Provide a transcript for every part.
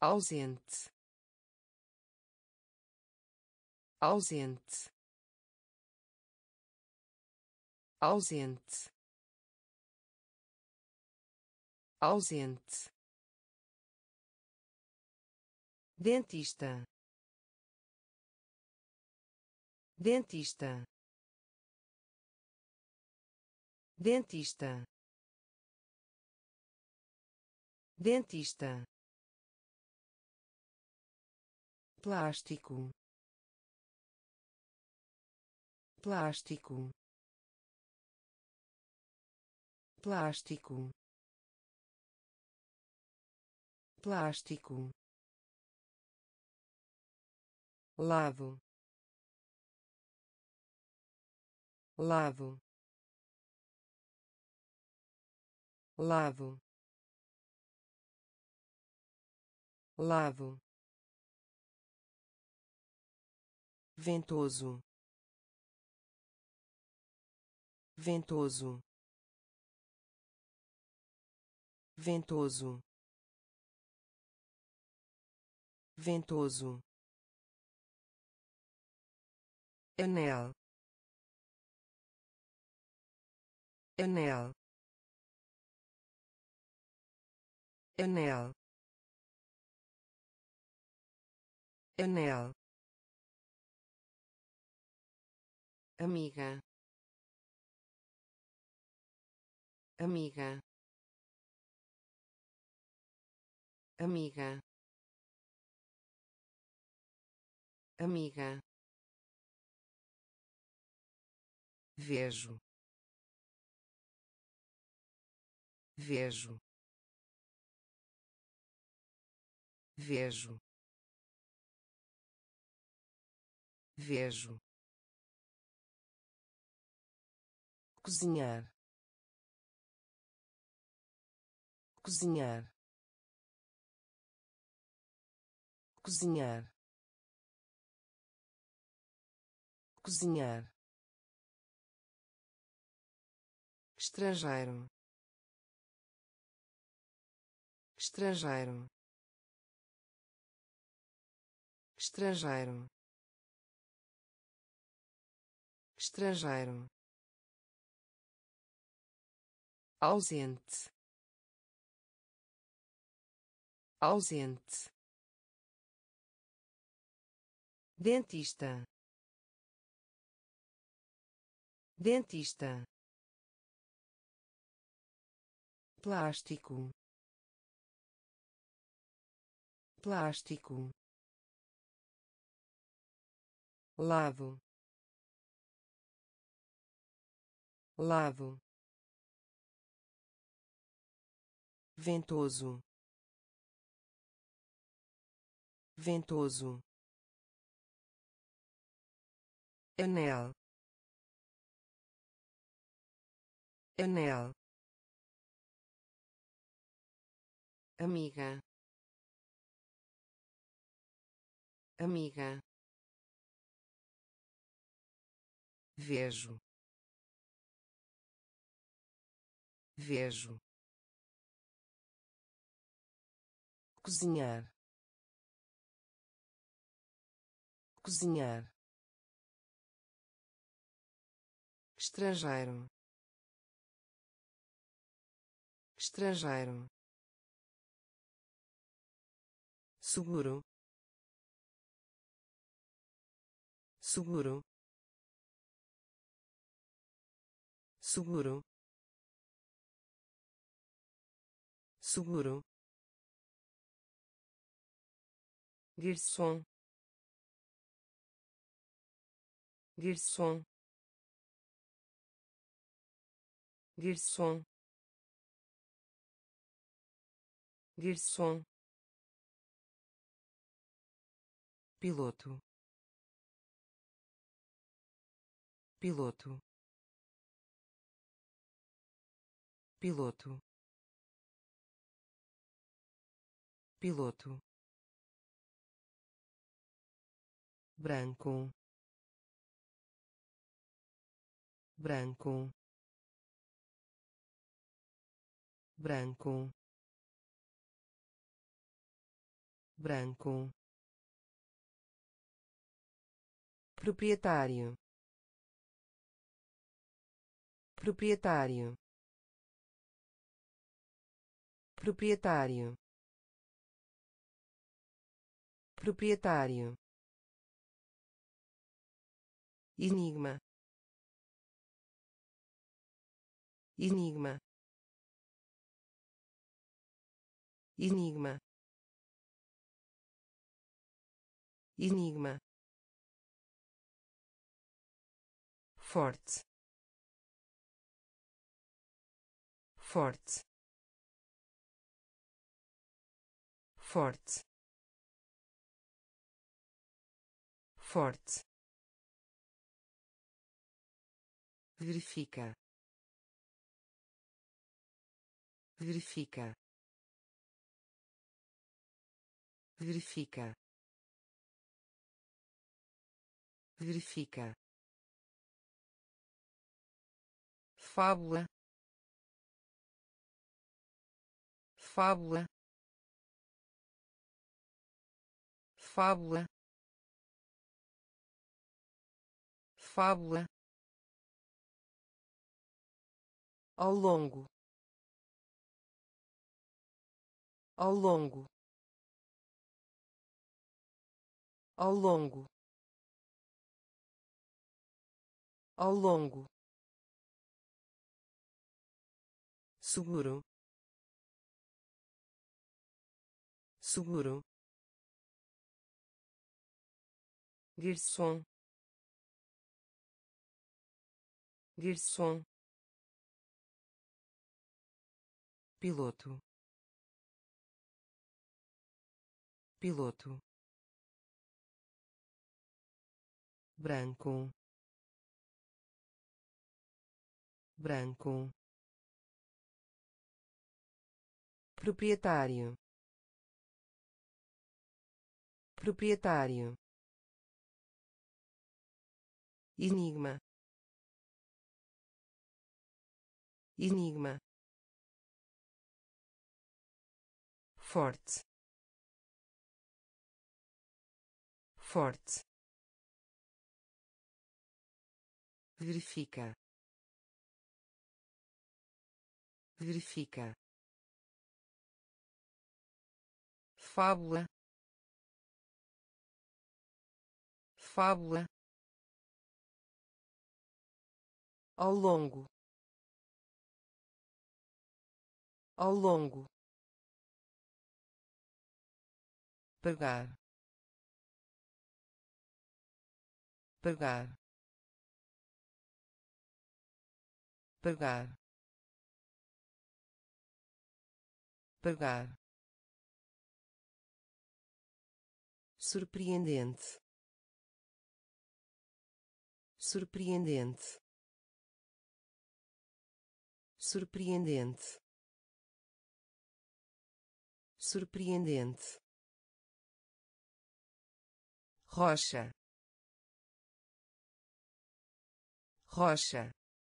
ausente, ausente, ausente, ausente, dentista, dentista, dentista, dentista, plástico, plástico, plástico, plástico, lado, lado, lado, lado, ventoso, ventoso, ventoso, ventoso, anel, anel, anel, anel, amiga, amiga, amiga, amiga, vejo, vejo, vejo, vejo, cozinhar, cozinhar, cozinhar, cozinhar, estrangeiro, estrangeiro, estrangeiro, estrangeiro, ausente, ausente, dentista, dentista, plástico, plástico, lado, lado, ventoso, ventoso, anel, anel, amiga, amiga, vejo, vejo, cozinhar, cozinhar, estrangeiro, estrangeiro, seguro, seguro, seguro, seguro, garçom, garçom, garçom, garçom, piloto, piloto, piloto, piloto, branco, branco, branco, branco, proprietário, proprietário, proprietário, proprietário, enigma, enigma, enigma, enigma, forte, forte, forte, forte, verifica, verifica, verifica, verifica, fábula, fábula, fábula, fábula, ao longo, ao longo, ao longo, ao longo, seguro, seguro, garçom, garçom, piloto, piloto, branco, branco, proprietário, proprietário, enigma, enigma, forte, forte, verifica, verifica, fábula, fábula, ao longo, ao longo, pagar, pagar, pagar, pagar, surpreendente, surpreendente, surpreendente, surpreendente, rocha, rocha,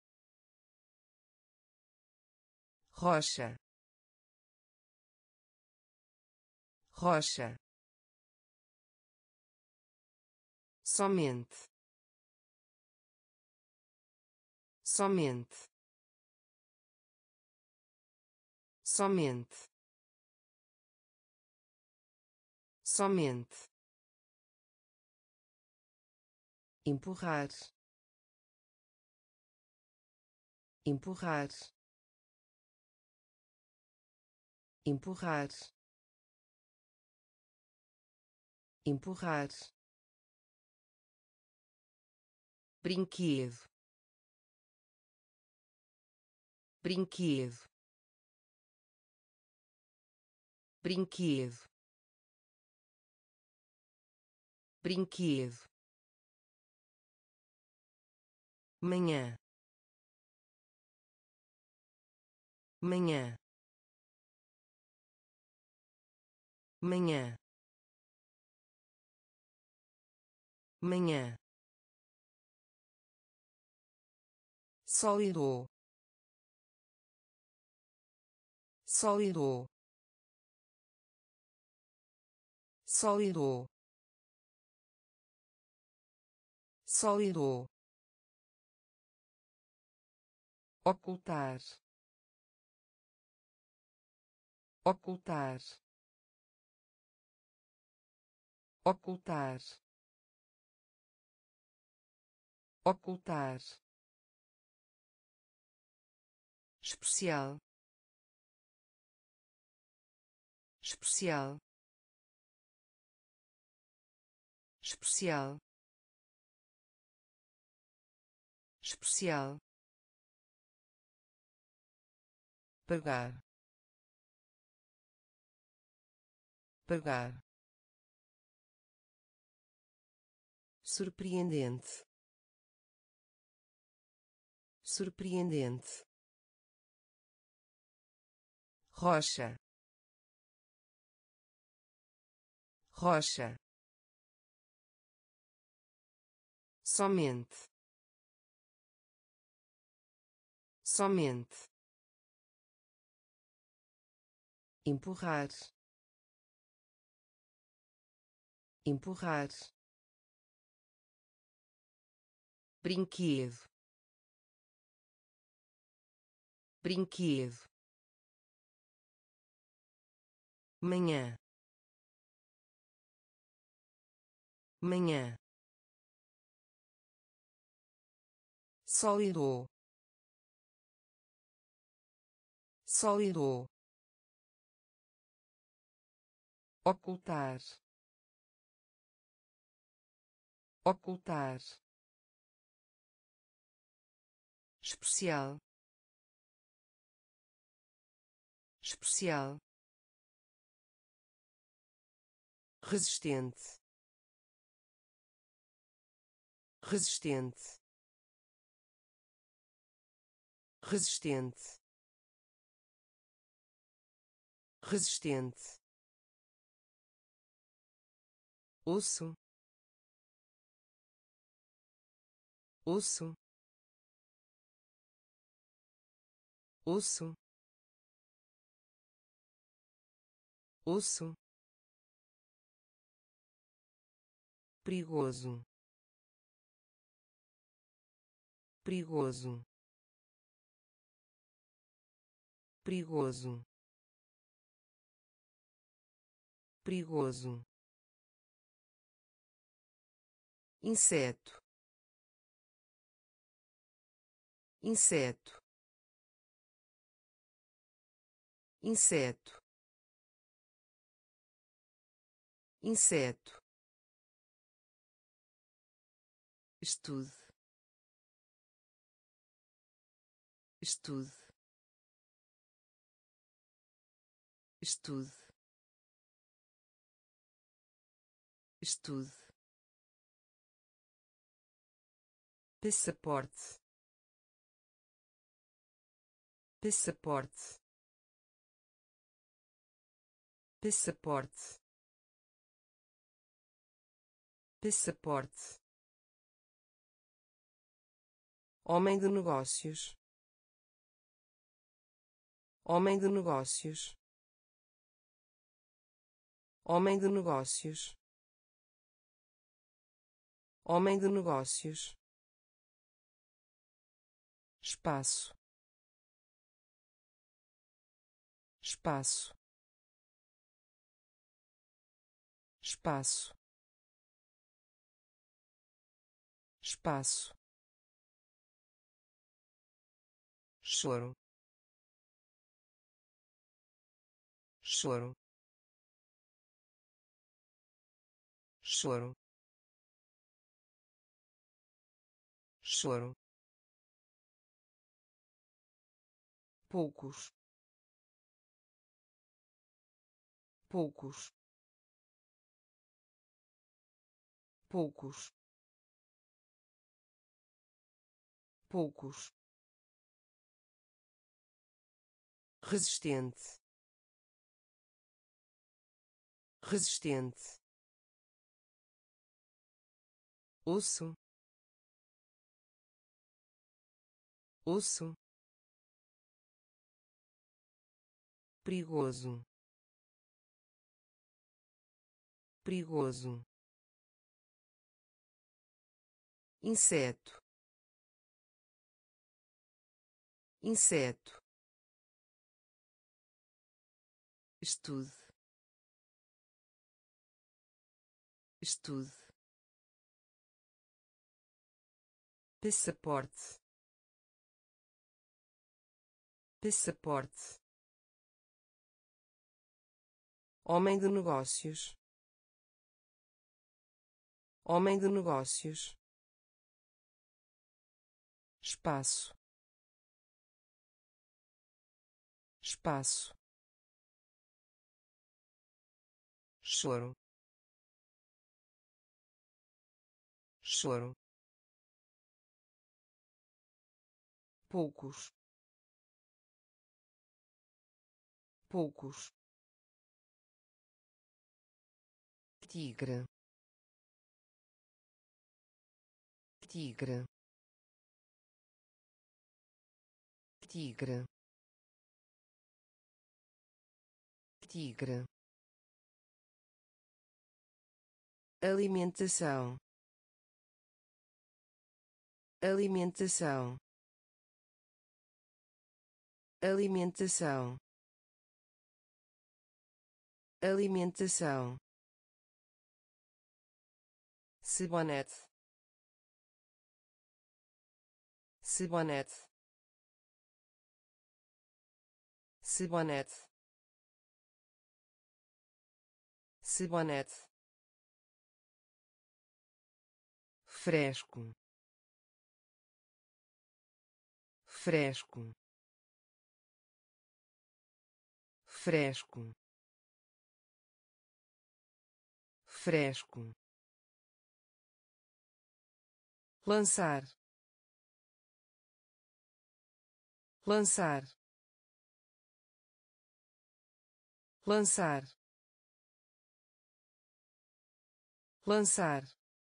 rocha, rocha, somente, somente, somente, somente, empurrar, empurrar, empurrar, empurrar, brinquedo, brinquedo, brinquedo, brinquedo, manhã, manhã, manhã, manhã, sólido, sólido, sólido, sólido, ocultar, ocultar, ocultar, ocultar, especial, especial, especial, especial, pagar, pagar, surpreendente, surpreendente, rocha, rocha, somente, somente, empurrar, empurrar, brinquedo, brinquedo, manhã, manhã, sólido, sólido, ocultar, ocultar, especial, especial, resistente, resistente, resistente, resistente, osso, osso, osso, osso, perigoso, perigoso, perigoso, perigoso, inseto, inseto, inseto, inseto, estude, estude, estude, estude, passaporte, passaporte, passaporte, passaporte, homem de negócios, homem de negócios, homem de negócios, homem de negócios, espaço, espaço, espaço, espaço, choro, choro, choro, choro, poucos, poucos, poucos, poucos, resistente, resistente, osso, osso, perigoso, perigoso, inseto, inseto, estude, estude, passaporte, passaporte, homem de negócios, homem de negócios, espaço, espaço, choro, choro, poucos, poucos, tigre, tigre, tigre, tigre, alimentação, alimentação, alimentação, alimentação, cebonete, cebonete, cebonete, cebonete, fresco, fresco, fresco, fresco, lançar, lançar, lançar, lançar,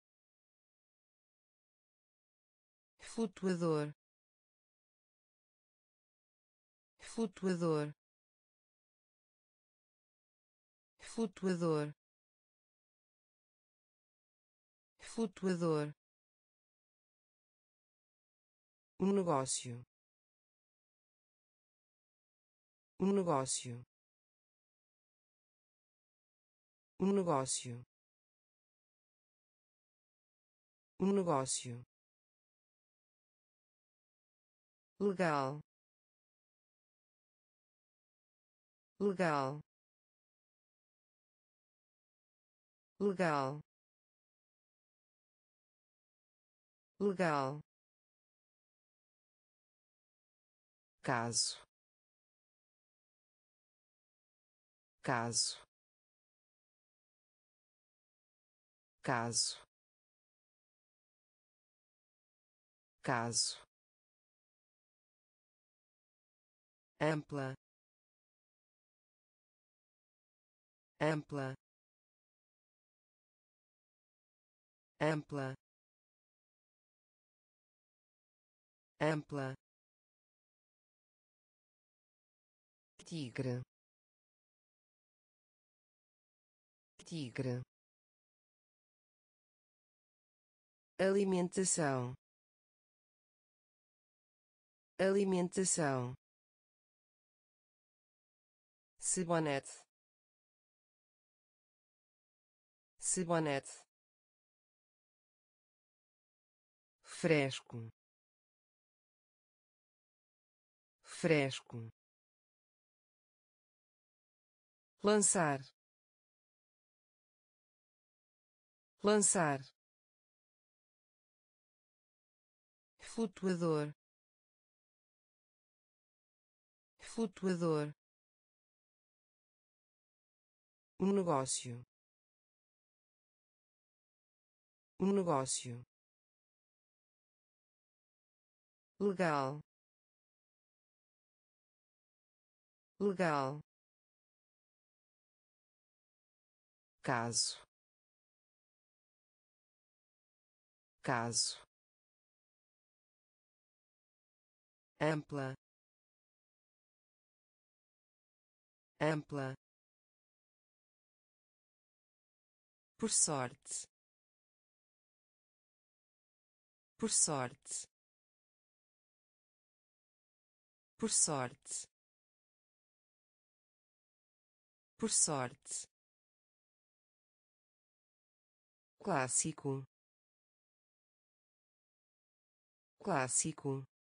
flutuador, flutuador, flutuador, flutuador, um negócio, um negócio, um negócio, um negócio, legal, legal, legal, legal, caso, caso, caso, caso, ampla, ampla, ampla, ampla, tigre, tigre, alimentação, alimentação, cebonete, cebonete, fresco, fresco, lançar, lançar, flutuador, flutuador, um negócio, um negócio, legal, legal, caso, caso, ampla, ampla, por sorte, por sorte, por sorte, por sorte, clássico, clássico,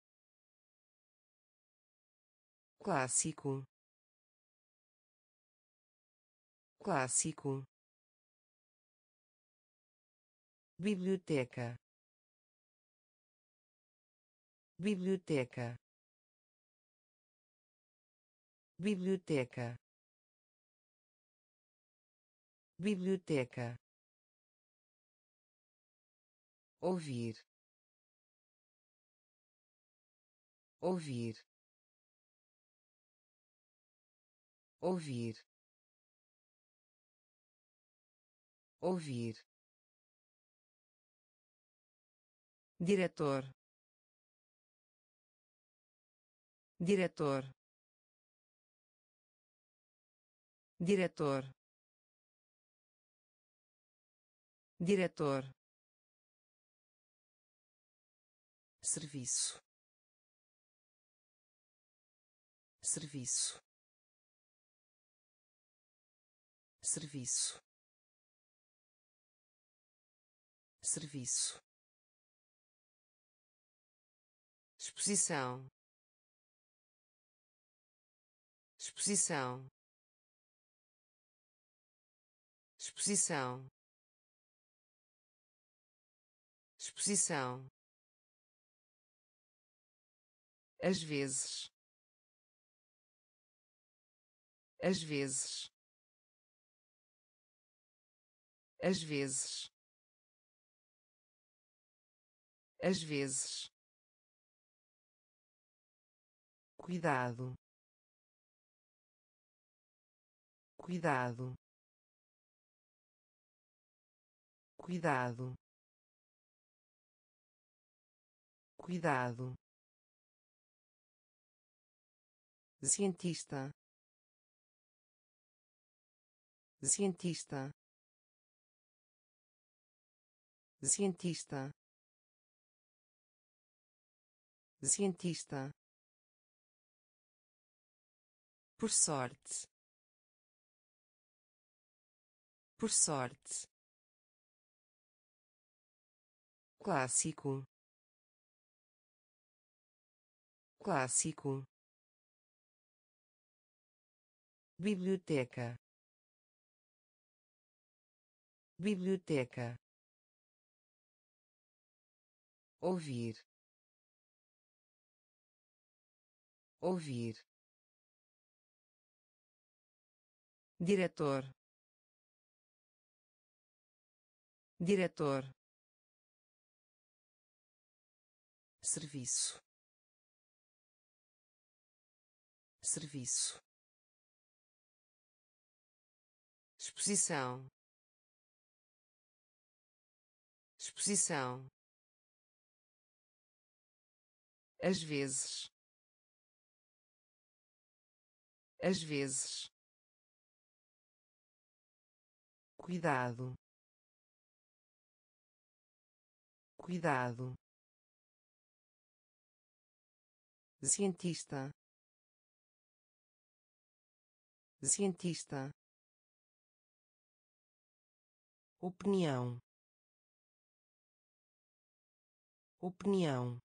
clássico, clássico, biblioteca, biblioteca, biblioteca, biblioteca, ouvir, ouvir, ouvir, ouvir, diretor, diretor, diretor, diretor, serviço, serviço, serviço, serviço, exposição, exposição, exposição, exposição, às vezes, às vezes, às vezes, às vezes, cuidado, cuidado, cuidado, cuidado, cientista, cientista, cientista, cientista, por sorte, por sorte, clássico, clássico, biblioteca, biblioteca, ouvir, ouvir, diretor, diretor, serviço, serviço, exposição, exposição, às vezes, às vezes, cuidado, cuidado, cientista, cientista, opinião, opinião,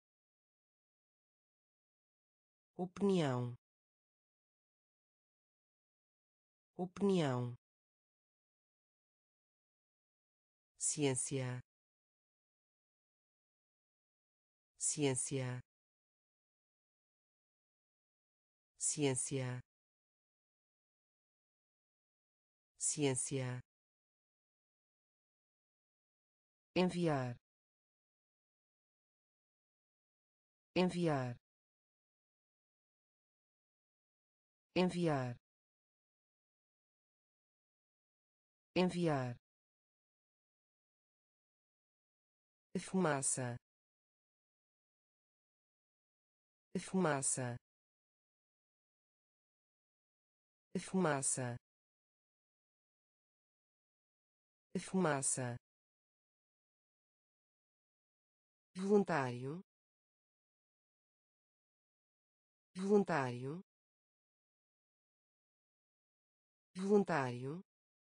opinião, opinião, ciência, ciência, ciência, ciência, enviar, enviar, enviar, enviar, fumaça, fumaça, fumaça, fumaça, voluntário, voluntário, voluntário,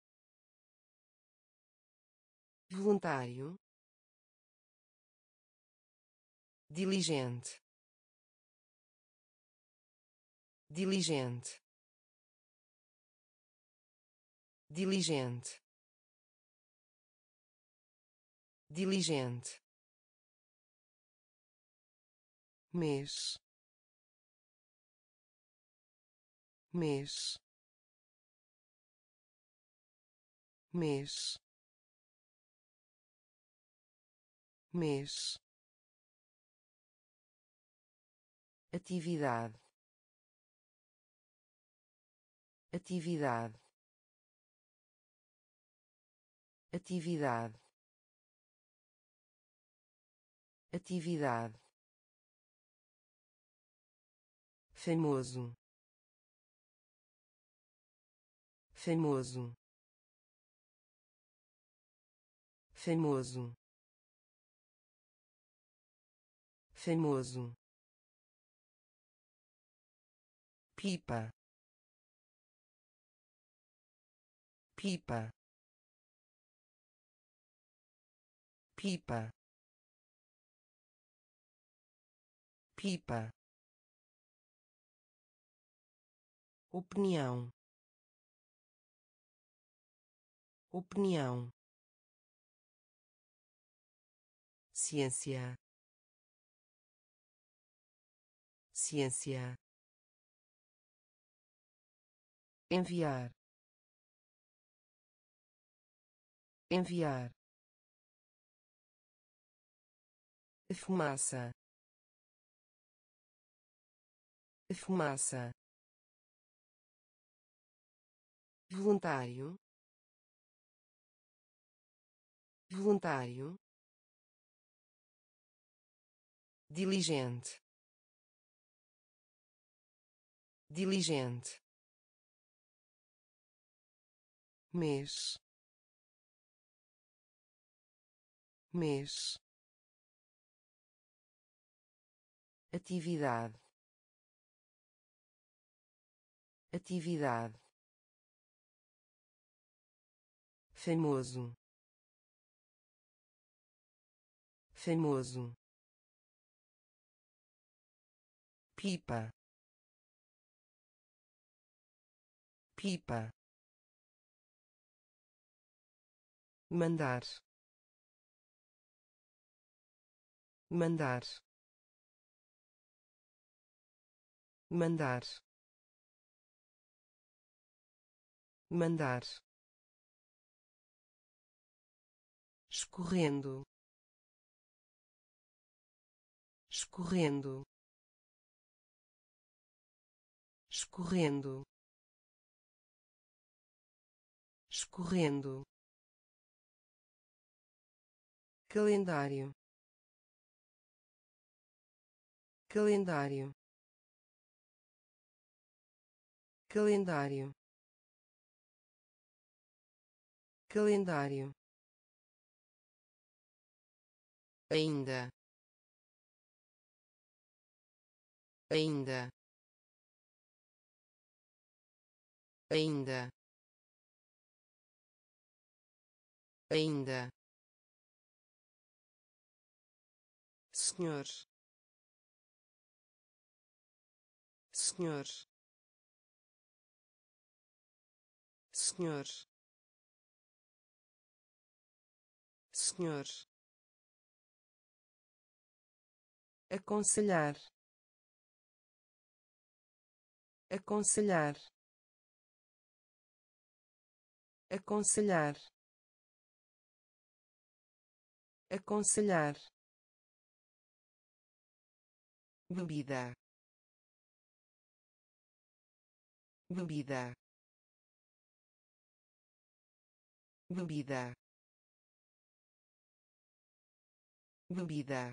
voluntário, diligente, diligente, diligente, diligente, mês, mês, mês, mês, atividade, atividade, atividade, atividade, famoso, famoso, famoso, famoso, pipa, pipa, pipa, pipa, opinião, opinião, ciência, ciência, enviar, enviar, fumaça, fumaça, voluntário, voluntário, diligente, diligente, mês, mês, atividade, atividade, famoso, famoso, pipa, pipa, mandar, mandar, mandar, mandar, escorrendo, escorrendo, escorrendo, escorrendo, calendário, calendário, calendário, calendário, ainda, ainda, ainda, ainda, senhor, senhor, senhor, senhor, aconselhar, aconselhar, aconselhar, aconselhar, bebida, bebida, bebida, bebida,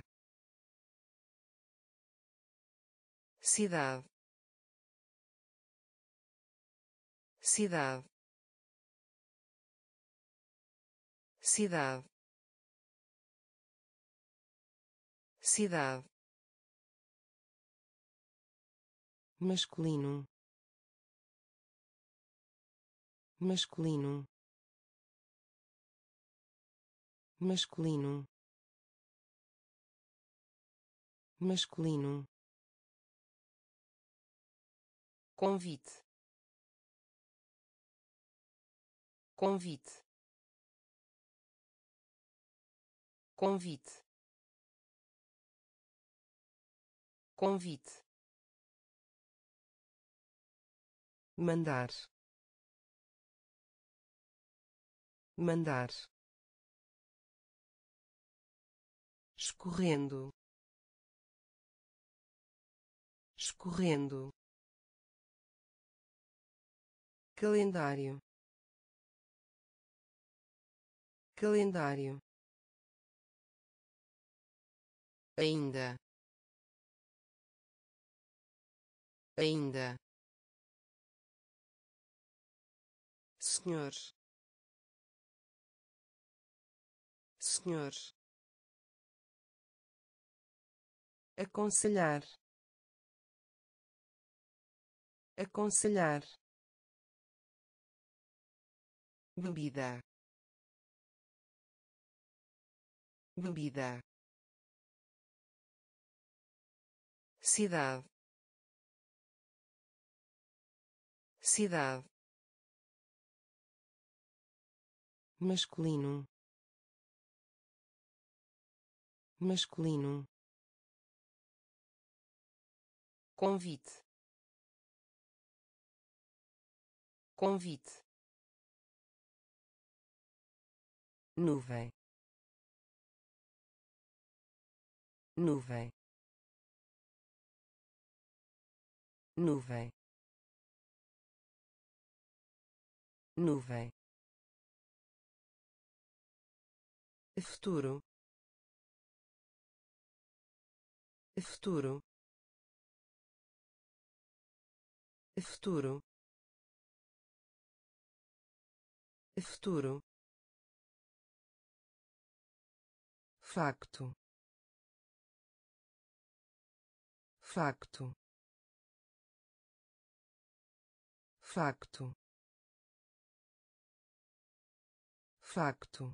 cidade, cidade, cidade, cidade, masculino, masculino, masculino, masculino, convite, convite, convite, convite, mandar, mandar, escorrendo, escorrendo, calendário, calendário, ainda, ainda, senhor, senhor, aconselhar, aconselhar, bebida, bebida, cidade, cidade, masculino, masculino, convite, convite, nuvem, nuvem, nuvem, nuvem, futuro, futuro, futuro, futuro, facto, facto, facto, facto,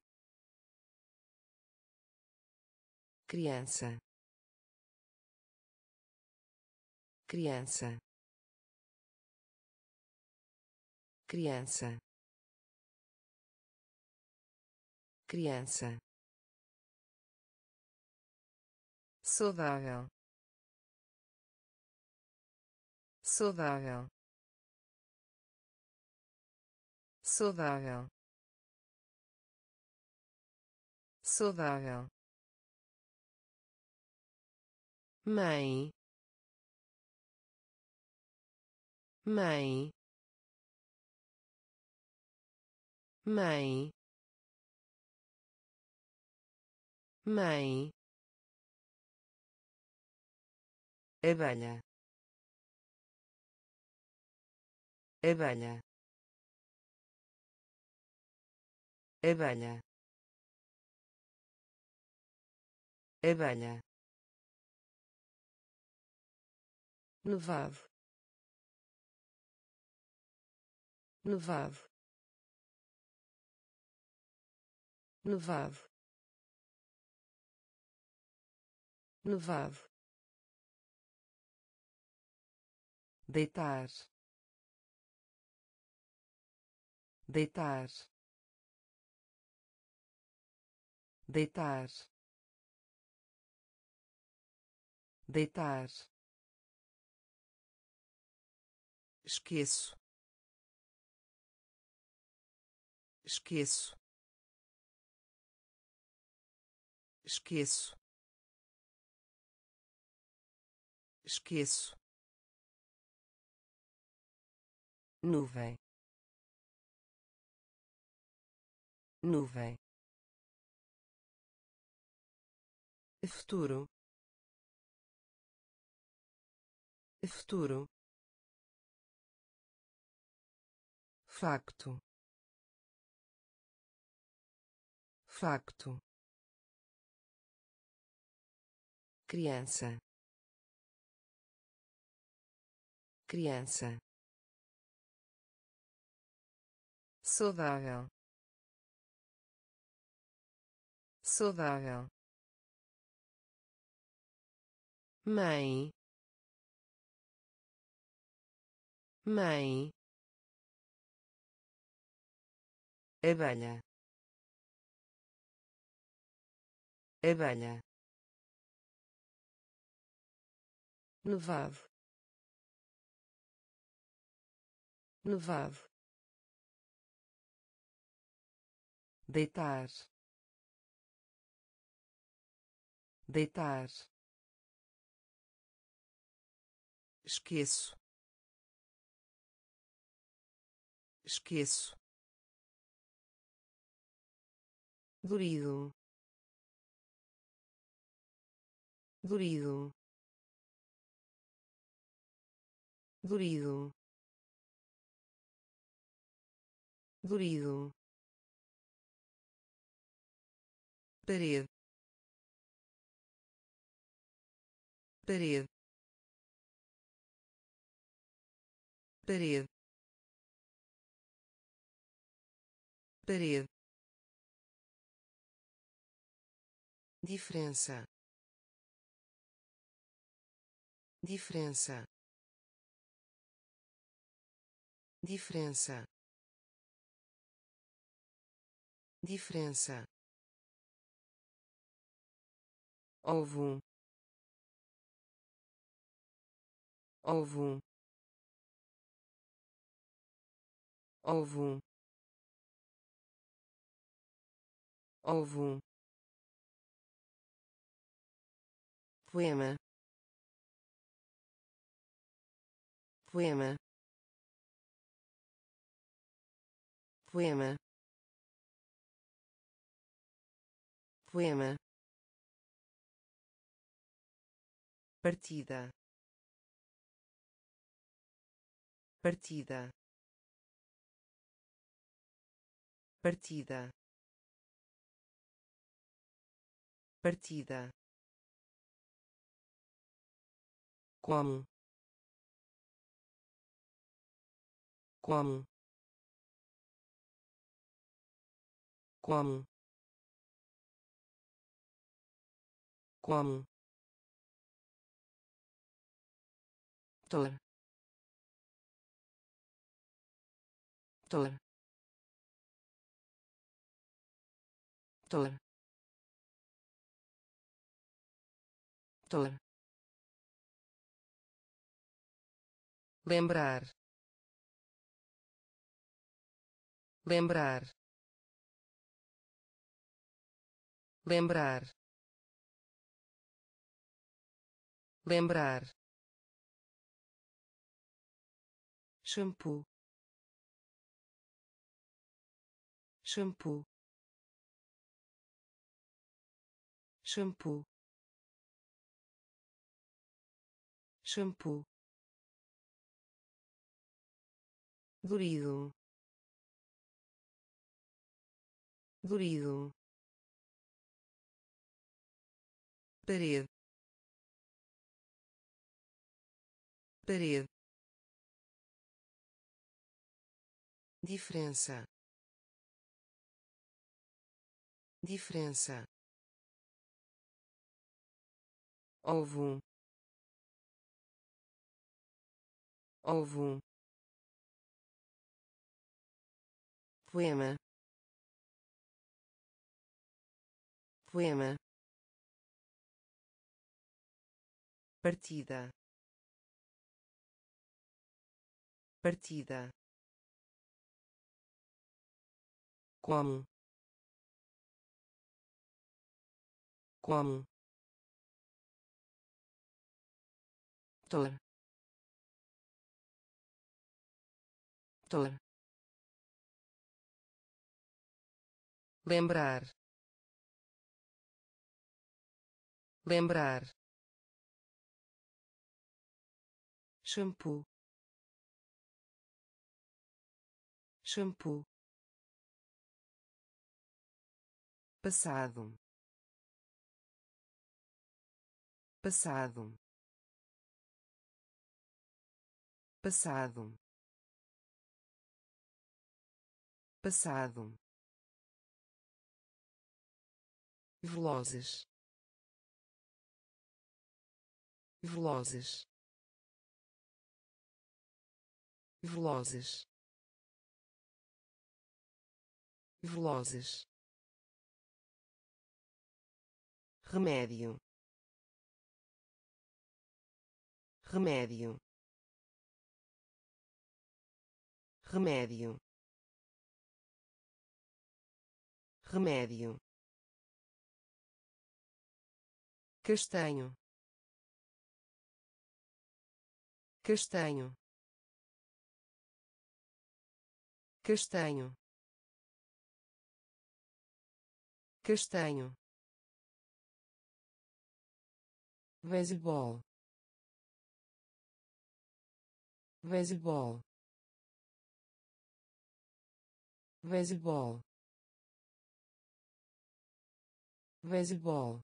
criança, criança, criança, criança, saudável, saudável, saudável, saudável, mãe, mãe, mãe, mãe, abelha, abelha, abelha, abelha, nevado, nevado, nevado, nevado, deitar, deitar, deitar, deitar, esqueço, esqueço, esqueço, esqueço, nuvem, nuvem, futuro, futuro, facto, facto, criança, criança, saudável, saudável, mãe, mãe, abelha, abelha, nevado, nevado, deitar, deitar, esqueço, esqueço, dorido, dorido, dorido, dorido, parede, parede, parede, parede, diferença, diferença, diferença, diferença, ovo, ovo, ovo, ovo, poema, poema, poema, poema, partida, partida, partida, partida, como, como, como, como, tor, tor, tor, tor, lembrar, lembrar, lembrar, lembrar, shampoo, shampoo, shampoo, shampoo, dorido, dorido, parede, parede, diferença, diferença, ovo, ovo, poema, poema, partida, partida, como, como, tor, tor, lembrar, lembrar, shampoo, shampoo, passado, passado, passado, passado, velozes, velozes, velozes, velozes, remédio, remédio, remédio, remédio, castanho, castanho, castanho, castanho, beisebol, beisebol, beisebol, beisebol,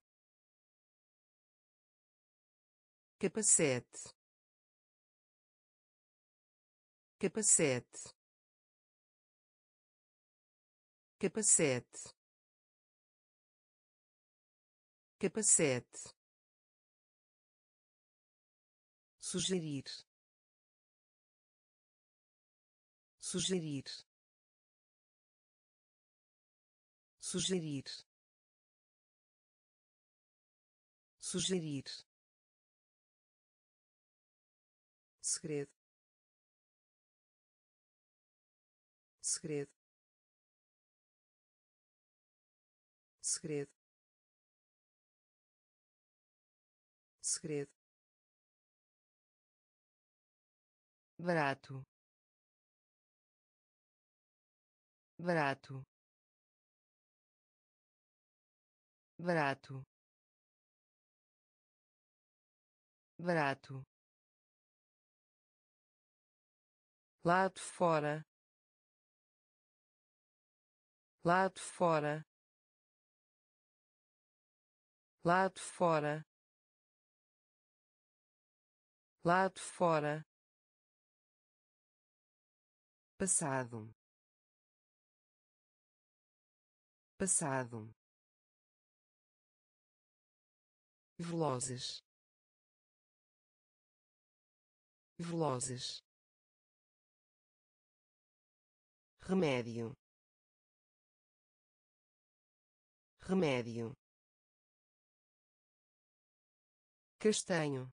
capacete, capacete, capacete, capacete, sugerir, sugerir, sugerir, sugerir, segredo, segredo, segredo, segredo, barato, barato, barato, barato, lado fora, lado fora, lado fora, lado fora, passado, passado, velozes, velozes, remédio, remédio, castanho,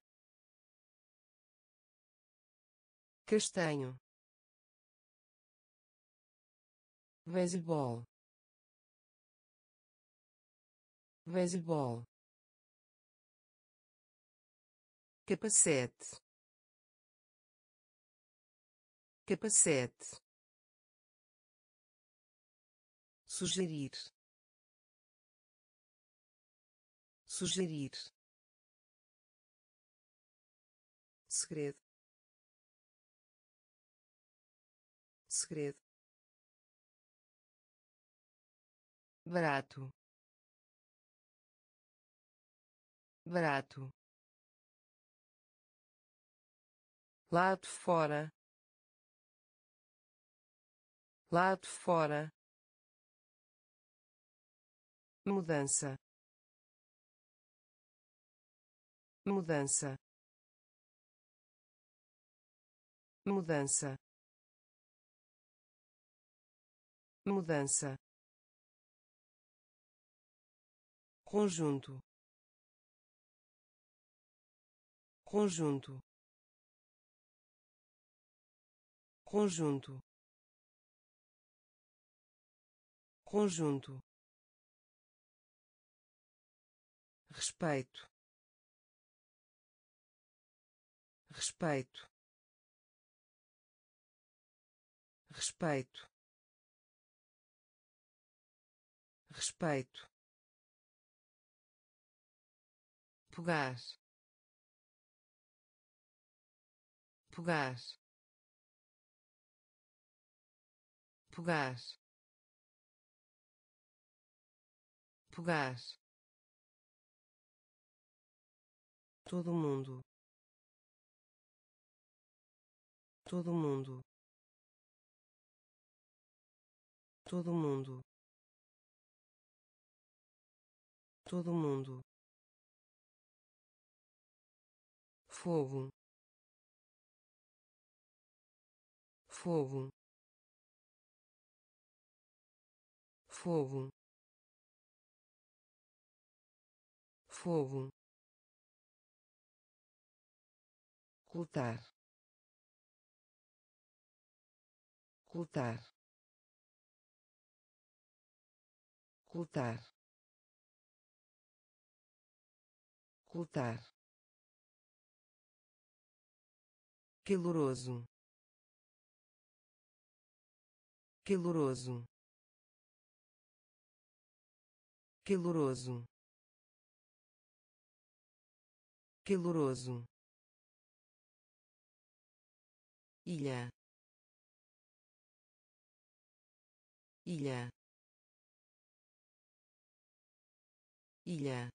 castanho, beisebol, beisebol, capacete, capacete, sugerir, sugerir, segredo, segredo, barato, barato, lado fora, lado fora, mudança, mudança, mudança, mudança, conjunto, conjunto, conjunto, conjunto, respeito, respeito, respeito, respeito, pegar, pegar, pegar, pegar, todo mundo, todo mundo, todo mundo, todo mundo, fogo, fogo, fogo, fogo, ocultar, ocultar, ocultar, ocultar, caloroso, caloroso, caloroso, caloroso, ilha, ilha, ilha,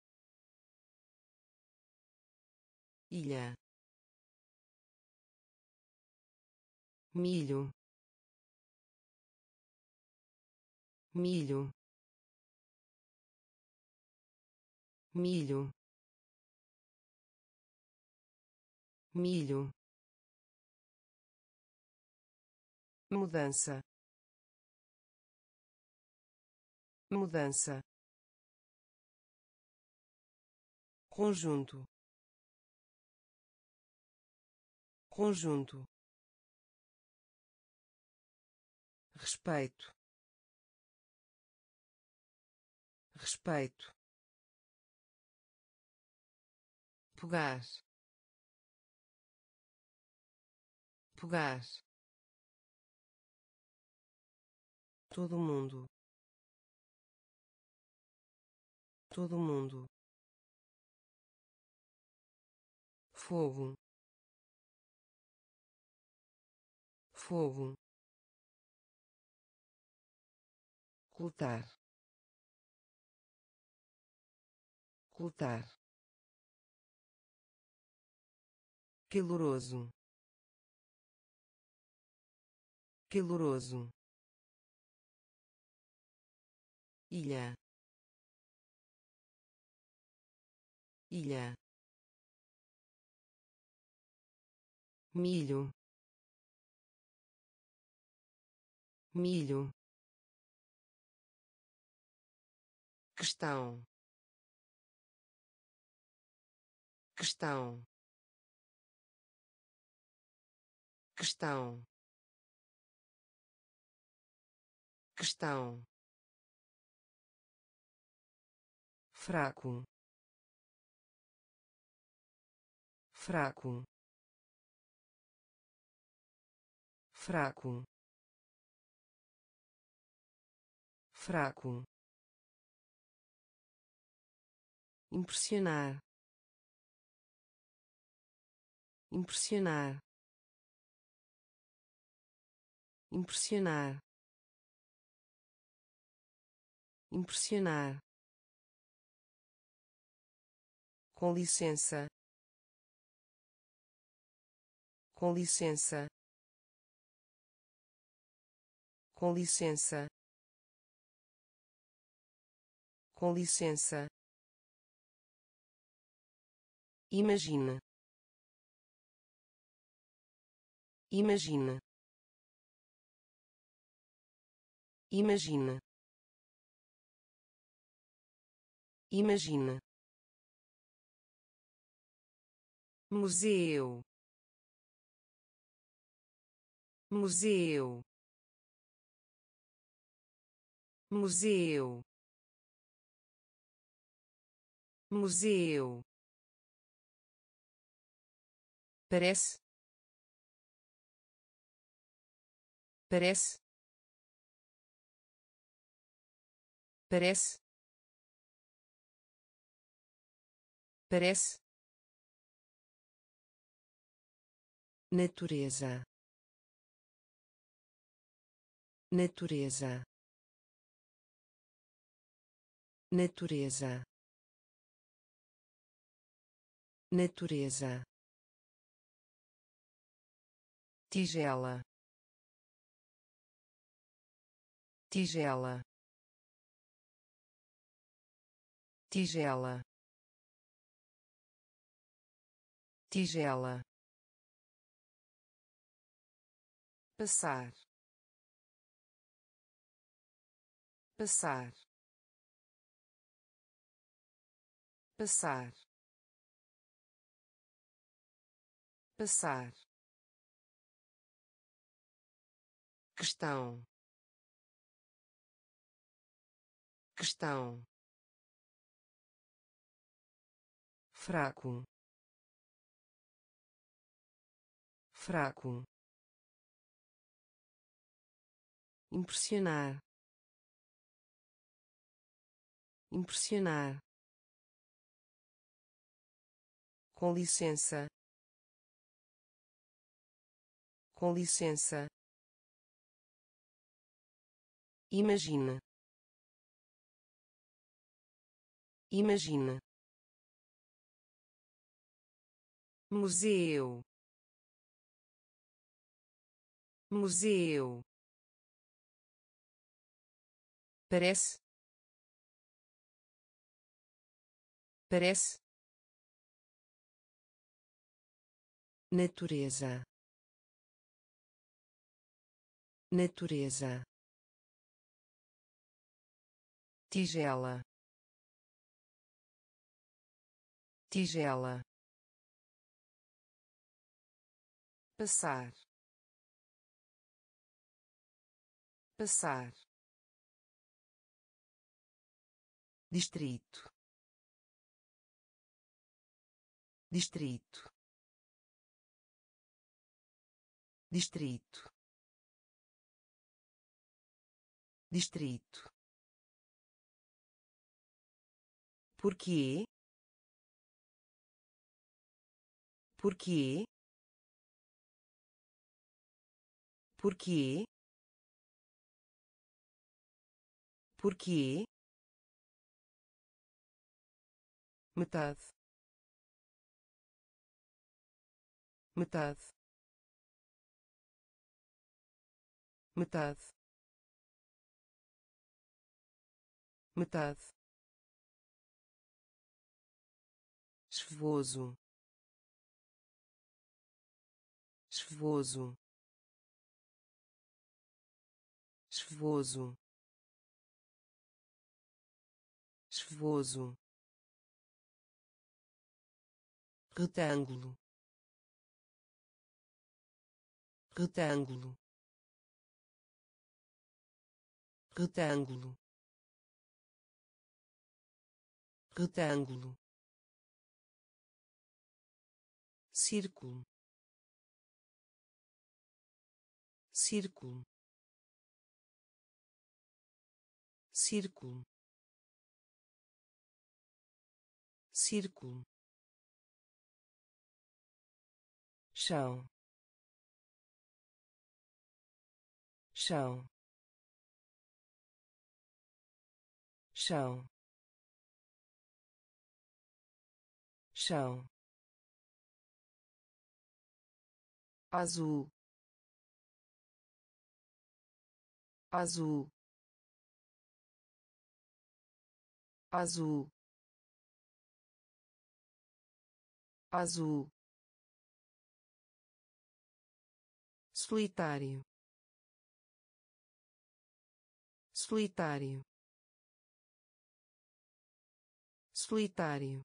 ilha, milho, milho, milho, milho, mudança, mudança, conjunto, conjunto, respeito, respeito, pegar, pegar, todo mundo, todo mundo, fogo, fogo, ocultar, ocultar, caloroso, caloroso, ilha, ilha, milho, milho, questão, questão, questão, questão, fraco, fraco, fraco, fraco, impressionar, impressionar, impressionar, impressionar, com licença, com licença, com licença, com licença, imagina, imagina, imagina, imagina, museu, museu, museu, museu, parece, parece, parece, parece, natureza, natureza, natureza, natureza, tigela, tigela, tigela, tigela, passar, passar, passar, passar, questão, questão, fraco, fraco, impressionar, impressionar, com licença, com licença, imagina, imagina, museu, museu, parece, parece, natureza, natureza, tigela, tigela, passar, passar, distrito, distrito, distrito, distrito, porquê, porquê, porquê, porquê, metade, metade, metade, metade, chuvoso, chuvoso, chuvoso, chuvoso, retângulo, retângulo, retângulo, retângulo, círculo, círculo, círculo, círculo, chão, chão, chão, chão, azul, azul, azul, azul, solitário, solitário, solitário,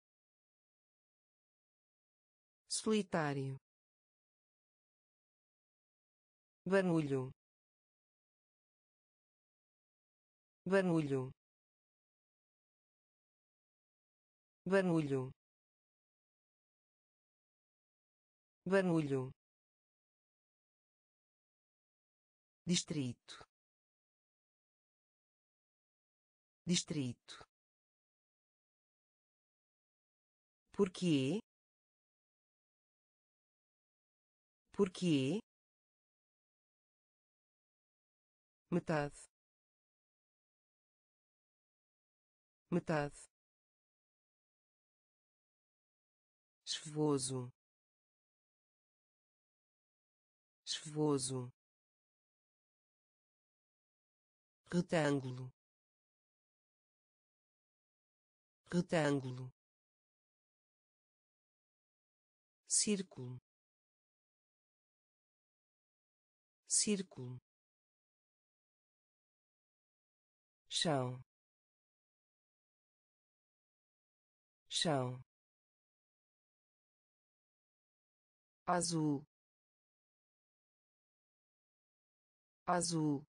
solitário, barulho, barulho, barulho, barulho, distrito, distrito, porquê, porquê, metade, metade, chuvoso, chuvoso, retângulo, retângulo, círculo, círculo, chão, chão, azul, azul,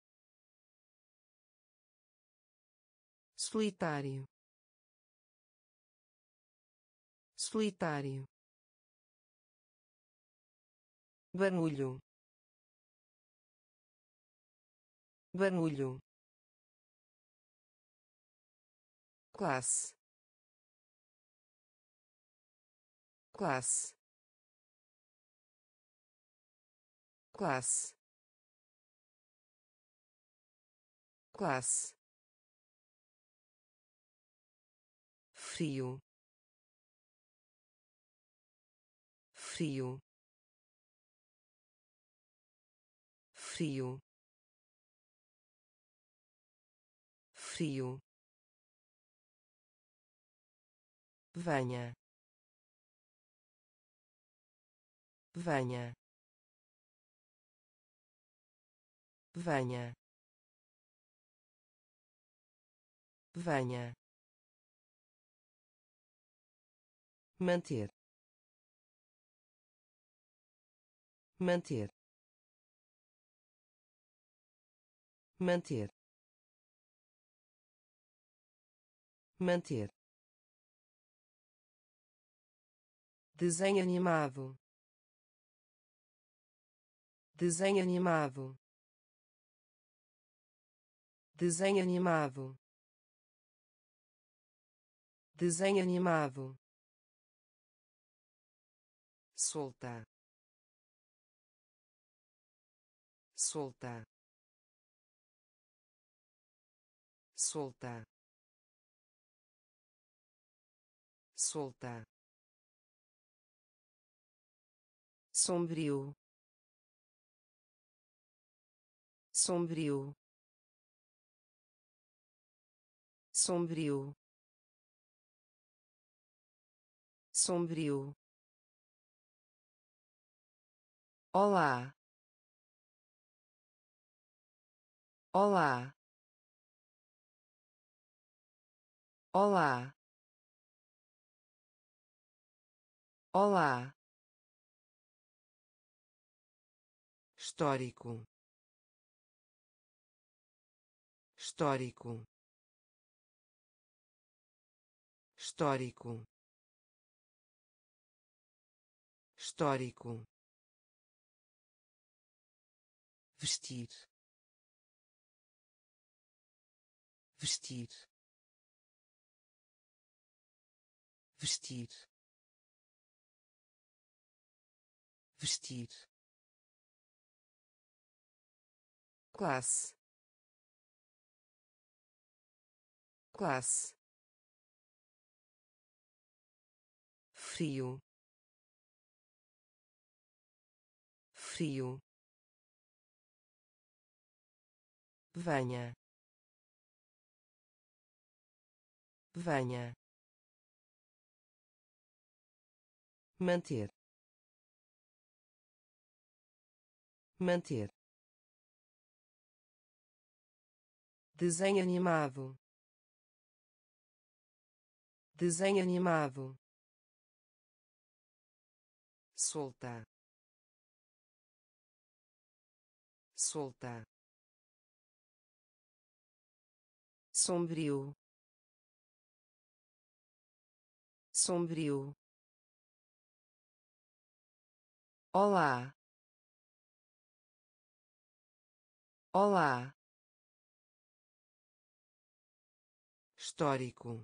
solitário, solitário, barulho, barulho, classe, classe, classe, classe, frio, frio, frio, frio, venha, venha, venha, venha, manter, manter, manter, manter, desenho animado, desenho animado, desenho animado, desenho animado, solta, solta, solta, solta, sombrio, sombrio, sombrio, sombrio, olá, olá, olá, olá, histórico, histórico, histórico, histórico, vestir, vestir, vestir, vestir, classe, classe, frio, frio, venha, venha, manter, manter, desenho animado, desenho animado, solta, solta, sombrio, sombrio, olá, olá, histórico,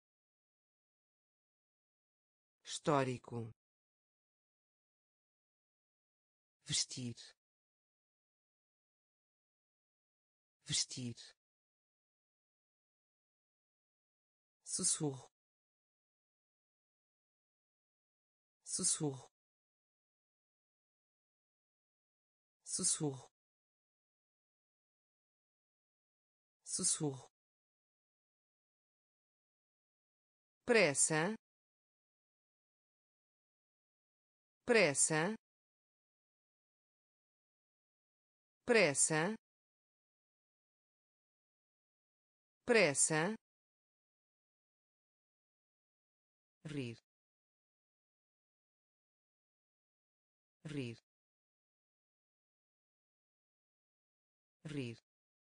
histórico, vestir, vestir, sussurro, sussurro, sussurro, sussurro, pressa, pressa, pressa, pressa, rir, rir, rir,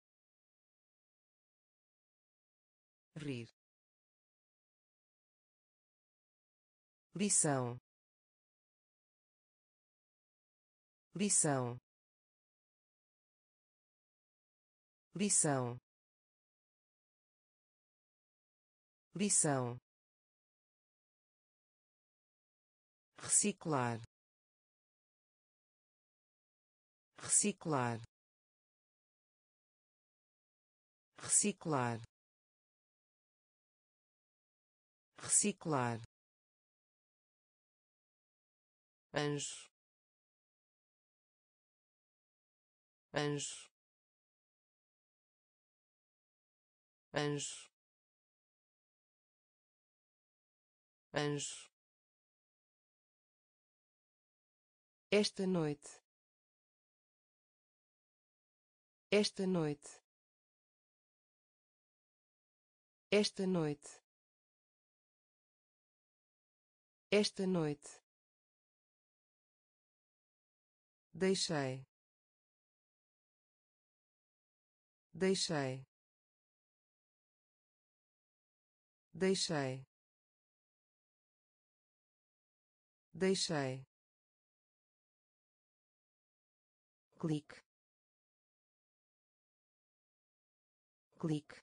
rir, lição, lição, lição, lição, reciclar, reciclar, reciclar, reciclar, anjo, anjo, anjo, anjo, esta noite, esta noite, esta noite, esta noite, deixei, deixei, deixei, deixei, clique, clique,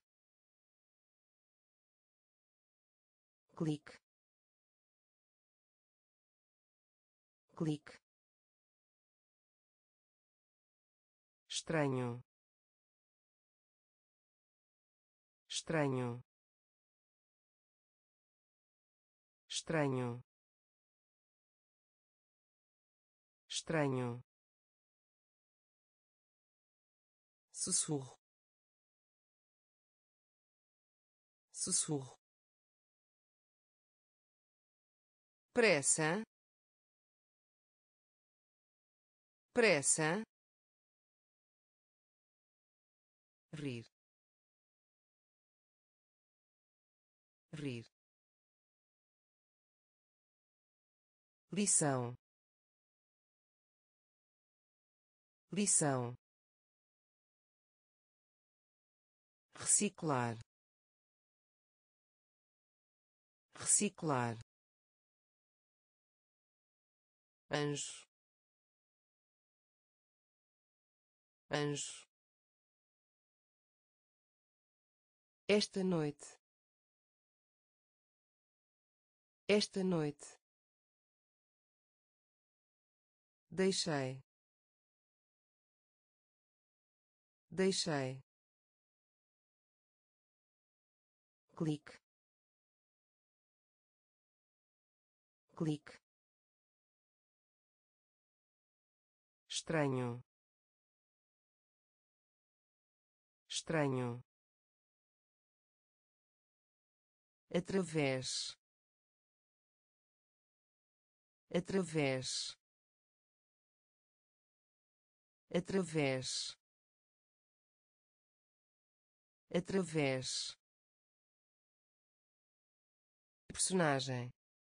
clique, clique, estranho, estranho, estranho, estranho, sussurro, sussurro, pressa, pressa, rir, rir, lição, lição, reciclar, reciclar, anjo, anjo, esta noite, esta noite, deixei, deixei, clique, clique, estranho, estranho, através, através, através, através, personagem,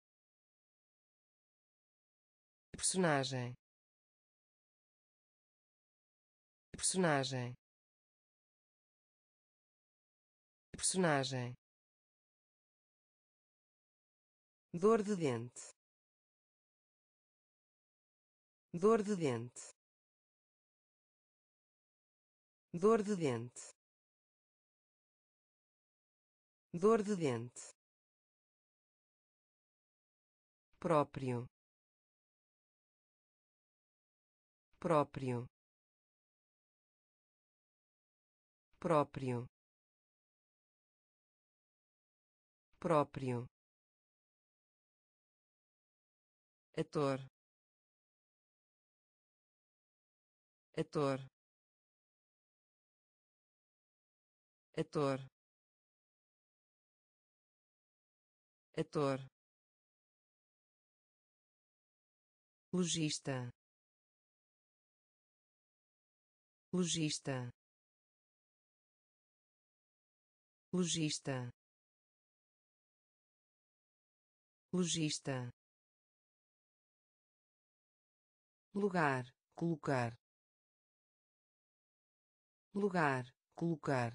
personagem, personagem, personagem, dor de dente, dor de dente, dor de dente, dor de dente, próprio, próprio, próprio, próprio, ator, ator, ator, ator, logista, logista, logista, logista, lugar, colocar, lugar, colocar,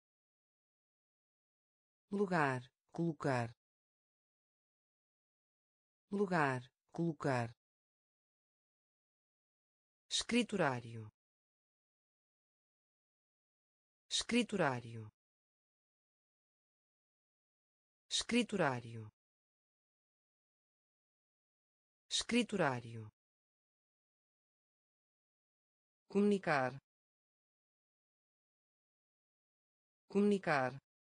lugar, colocar, lugar, colocar, escriturário, escriturário, escriturário, escriturário, comunicar, comunicar,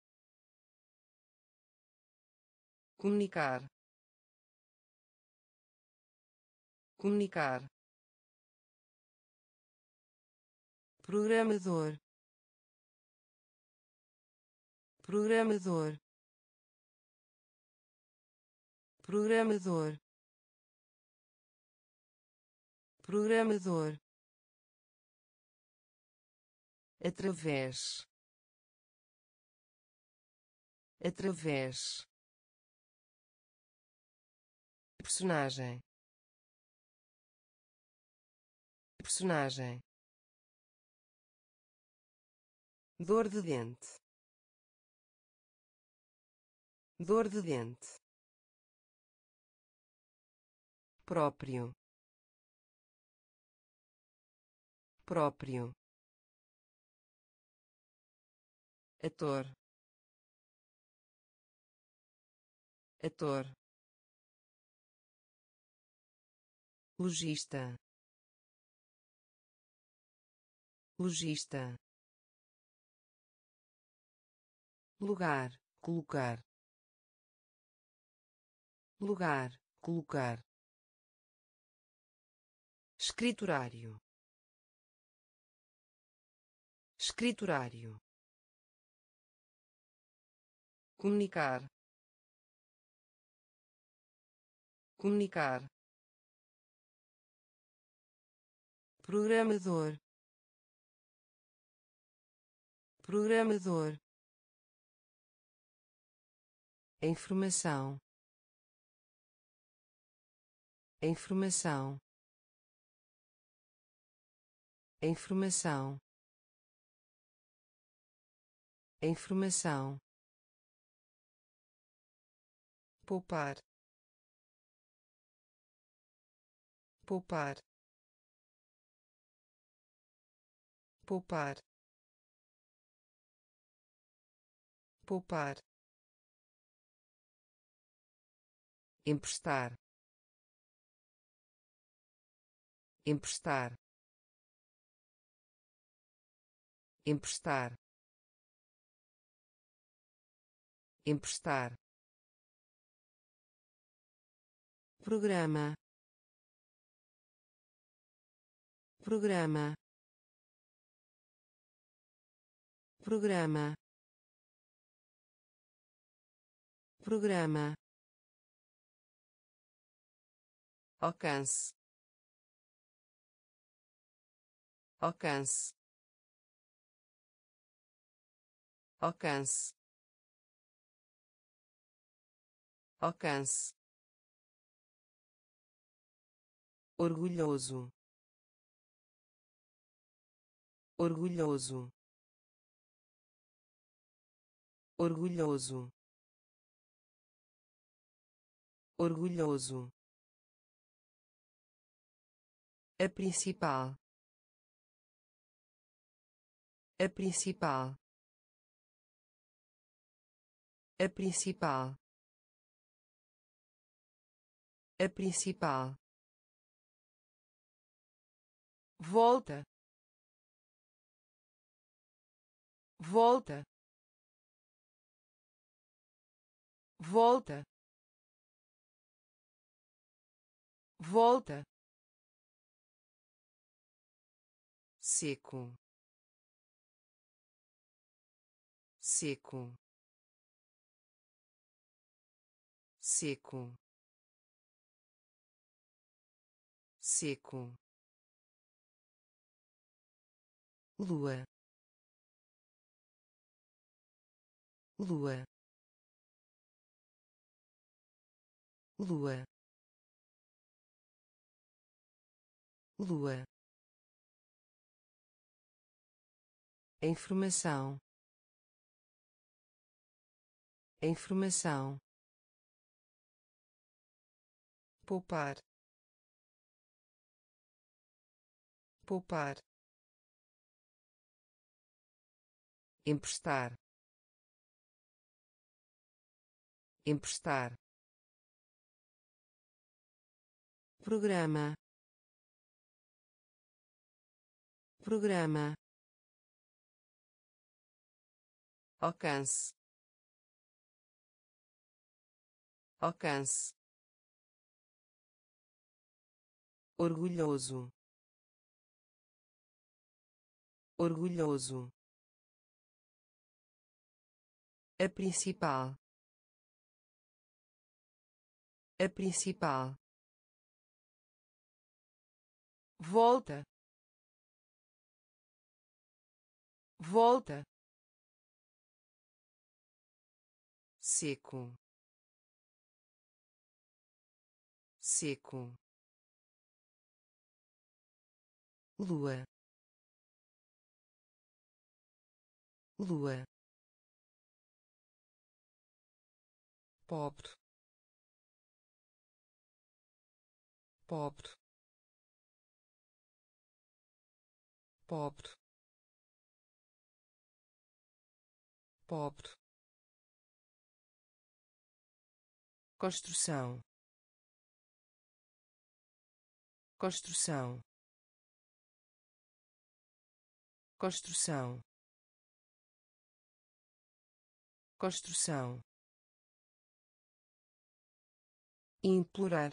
comunicar, comunicar, programador, programador, programador, programador, através, através, personagem, personagem, dor de dente, dor de dente, próprio, próprio, ator, ator, logista, logista, lugar, colocar, lugar, colocar, escriturário, escriturário, comunicar, comunicar, programador, programador, informação, informação, informação, informação, poupar, poupar, poupar, poupar, emprestar, emprestar, emprestar, emprestar, programa, programa, programa, programa, alcance, alcance, alcance, alcance, orgulhoso, orgulhoso, orgulhoso, orgulhoso, a principal, a principal, a principal, a principal, volta, volta, volta, volta, seco, seco, seco, seco, lua, lua, lua, lua, informação, informação, poupar, poupar, emprestar, emprestar, programa, programa, alcance, alcance, orgulhoso, orgulhoso, a principal, a principal, volta, volta, seco, seco, lua, lua, pobre, pobre, pobre, pobre, construção, construção, construção, construção, implorar,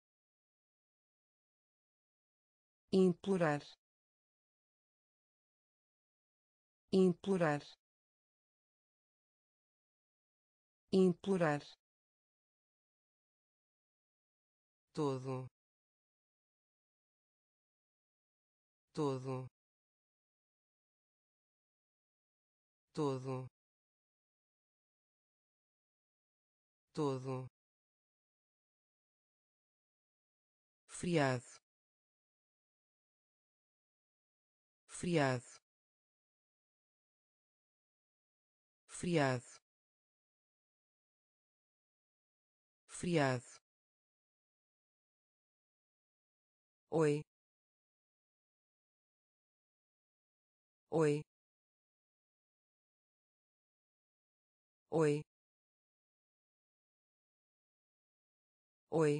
implorar, implorar, implorar, todo, todo, todo, todo, friado, friado, friado, friado, oi, oi, oi, oi,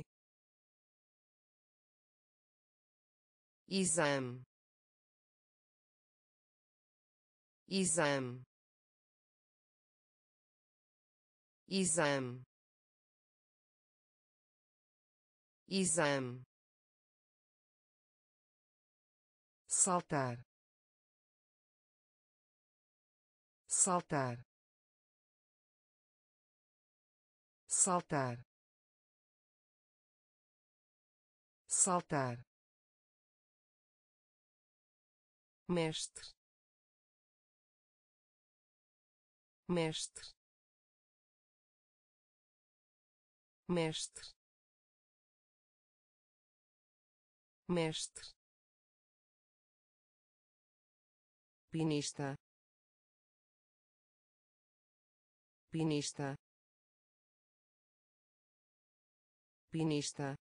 exame, exame, exame, exame, saltar, saltar, saltar, saltar, mestre, mestre, mestre, mestre, pinista, pinista, pinista,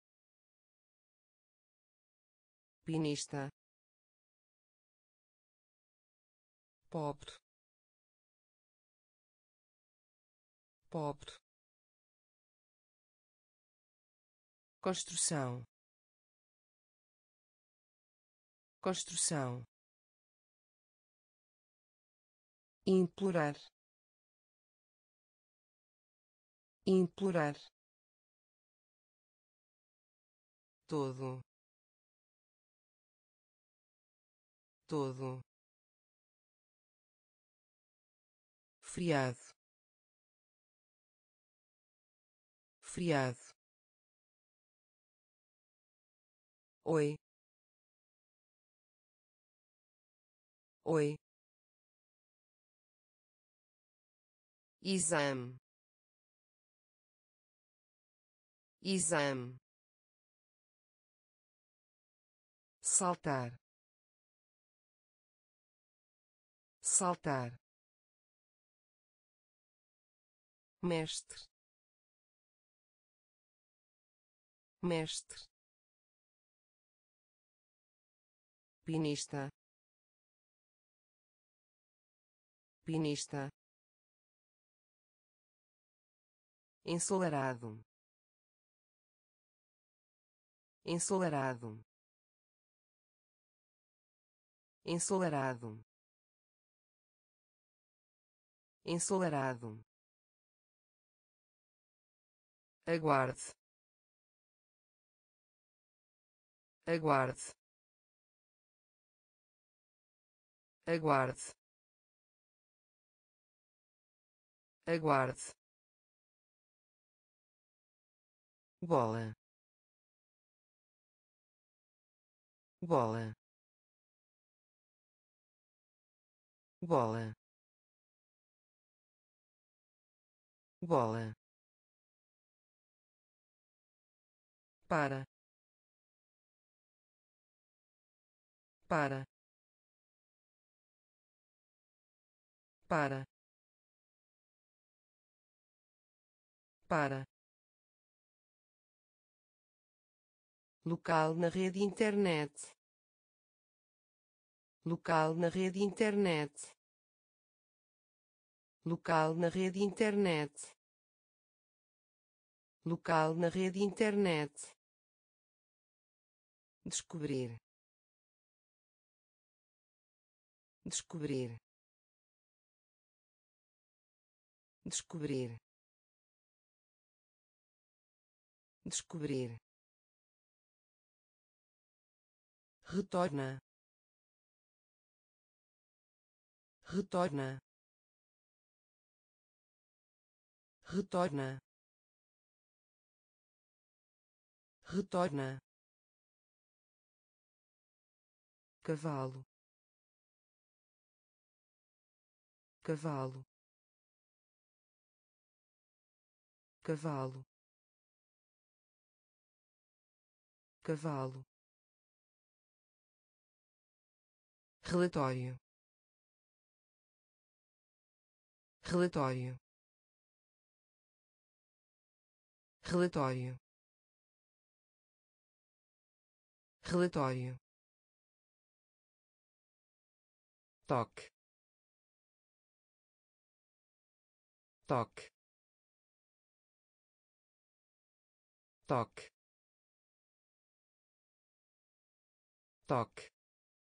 pinista, pobre, pobre, construção, construção, implorar, implorar, todo, todo, friado, friado, oi, oi, exame, exame, saltar, saltar, mestre, mestre, pinista, pinista, ensolarado, ensolarado, ensolarado, ensolarado, aguarde, aguarde, aguarde, aguarde, bola, bola, bola, bola, para, para, para, para, local na rede internet, local na rede internet, local na rede internet, local na rede internet, descobrir, descobrir, descobrir, descobrir, retorna, retorna, retorna, retorna, cavalo, cavalo, cavalo, cavalo, relatório, relatório, relatório, relatório, toque, toque, toque, toque,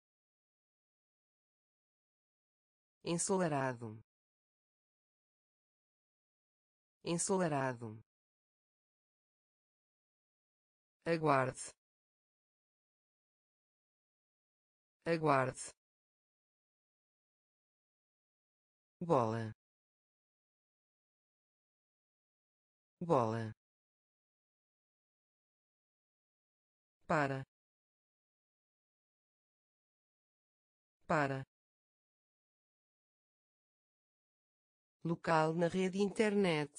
ensolarado, ensolarado, aguarde, aguarde, bola, bola, para, local na rede internet,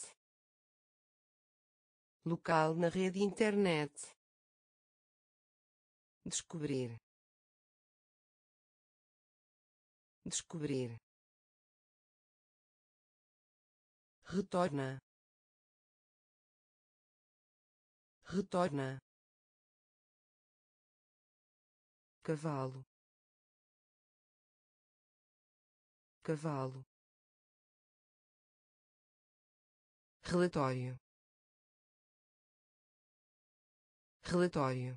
local na rede internet, descobrir, descobrir, retorna, retorna, cavalo, cavalo, relatório, relatório,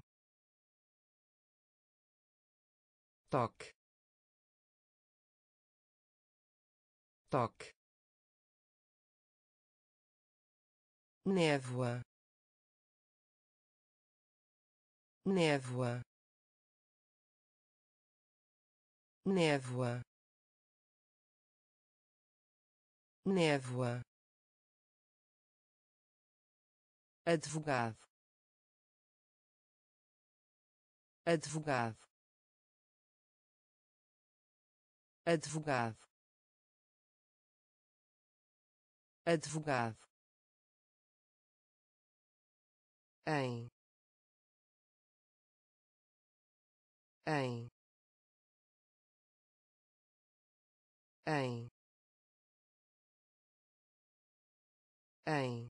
toque, toque, névoa, névoa, névoa, névoa, advogado, advogado, advogado, advogado, em, em, em, em,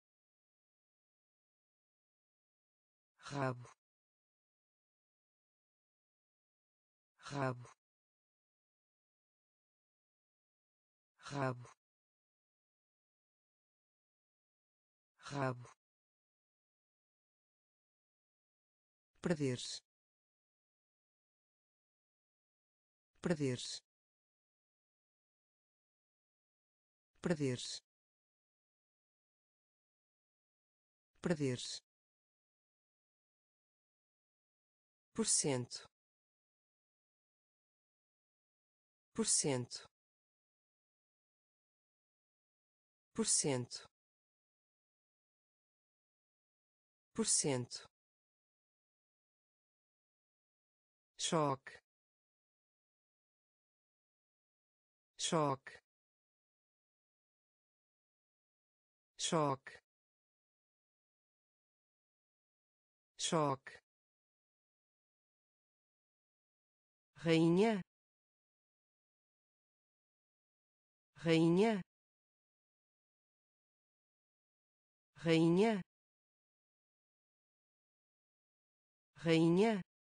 rabo, rabo, rabo, rabo, perder-se, perder-se, perder-se, perder-se, porcento, porcento, porcento, porcento, choque, choque, choque, choque, rainha, rainha, rainha, rainha,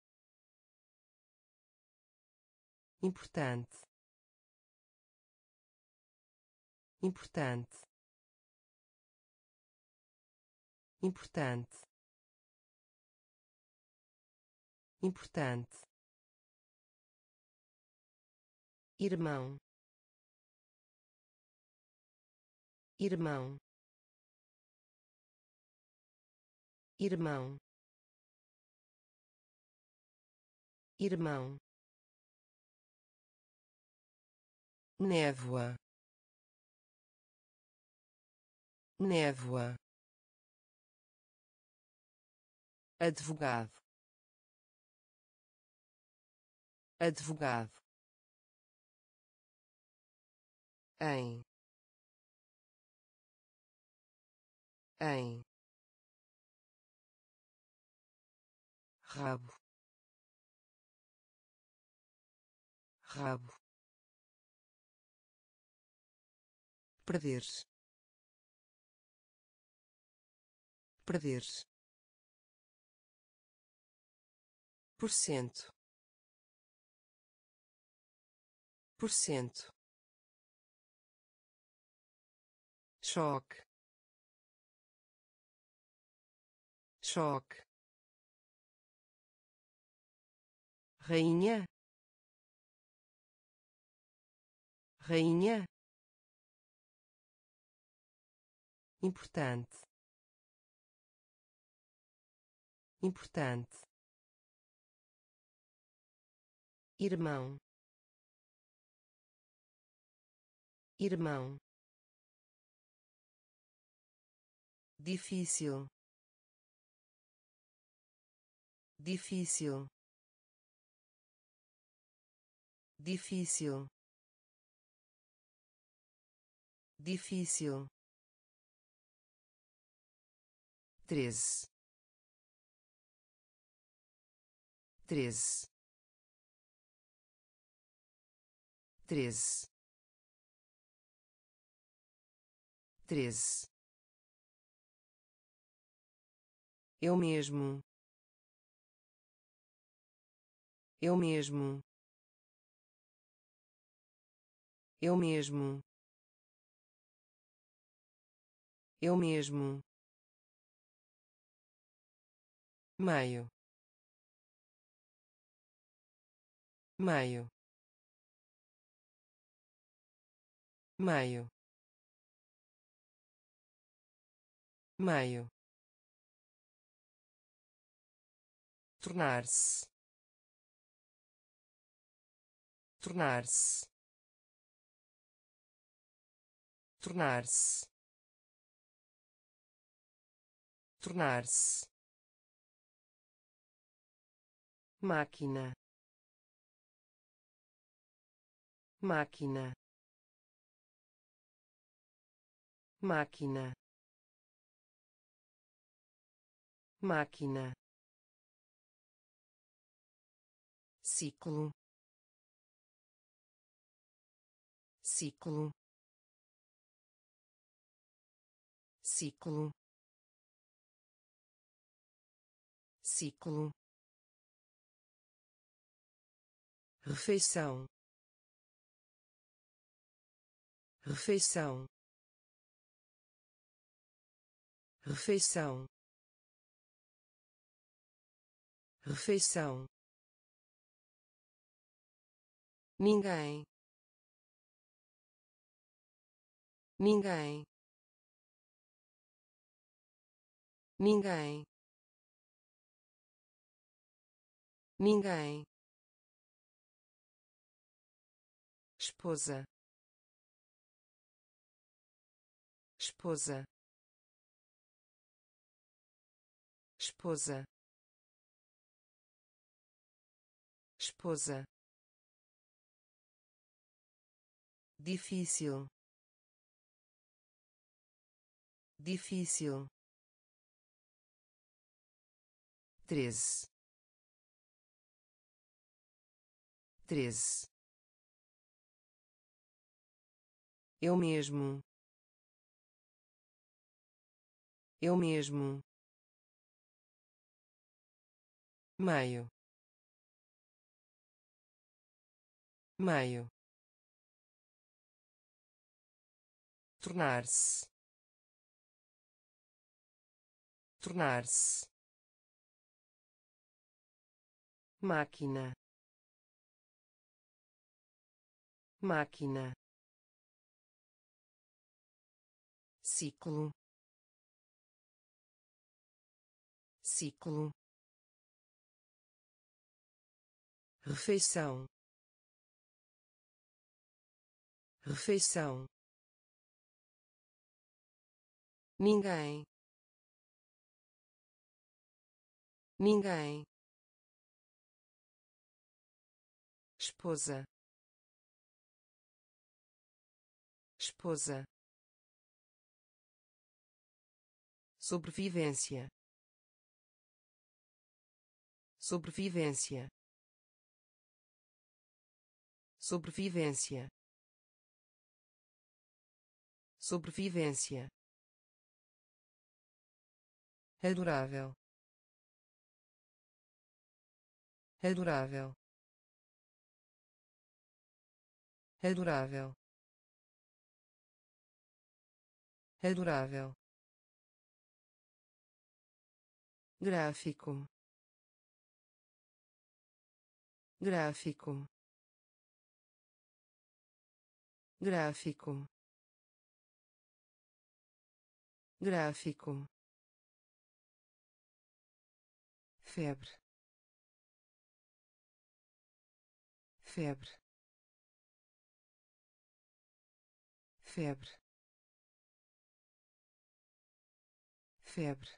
importante, importante, importante, importante, irmão, irmão, irmão, irmão, névoa, névoa, advogado, advogado, em, rabo, rabo, perder-se, perder-se, porcento, porcento, choque, choque, rainha, rainha, importante, importante, irmão, irmão, difícil, difícil, difícil, difícil, 13, 13, 13, 13, eu mesmo, eu mesmo, eu mesmo, eu mesmo, maio, maio, maio, meio, tornar-se, tornar-se, tornar-se, tornar-se, máquina, máquina, máquina, máquina, ciclo, ciclo, ciclo, ciclo, refeição, refeição, refeição, refeição, ninguém, ninguém, ninguém, ninguém, esposa, esposa, esposa, esposa, difícil, difícil, 13, 13, eu mesmo, eu mesmo, meio, meio, tornar-se, tornar-se, máquina, máquina, ciclo, ciclo, refeição, refeição, ninguém, ninguém, esposa, esposa, sobrevivência, sobrevivência, sobrevivência, sobrevivência, adorável, adorável, adorável, adorável, gráfico, gráfico, gráfico, gráfico, febre, febre, febre, febre,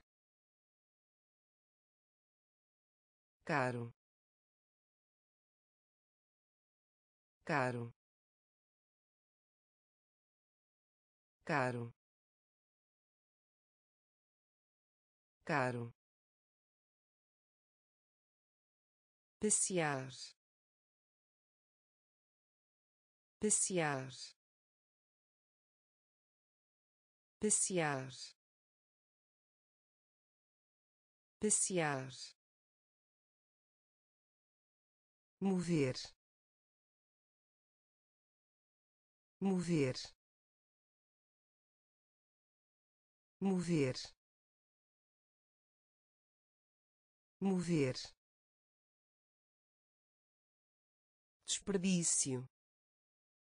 caro, caro, caro, caro, passear, passear, passear, passear, mover, mover, mover, mover, desperdício,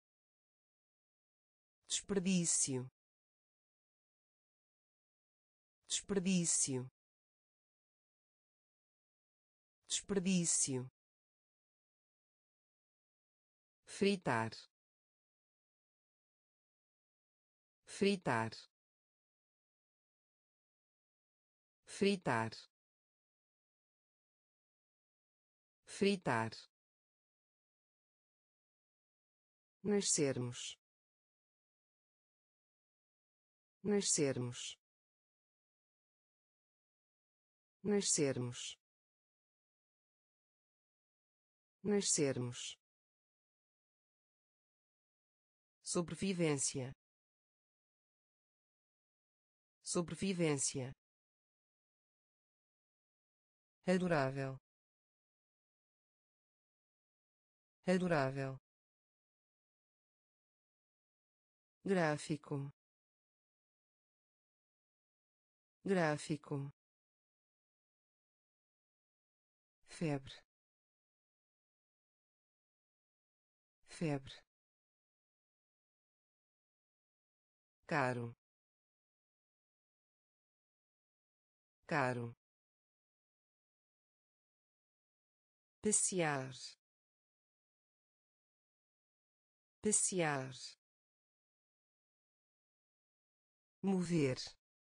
desperdício, desperdício, desperdício, fritar, fritar, fritar, fritar, nascermos, nascermos, nascermos, nascermos, sobrevivência, sobrevivência, adorável, adorável, gráfico, gráfico, febre, febre, caro, caro, passear, passear, mover,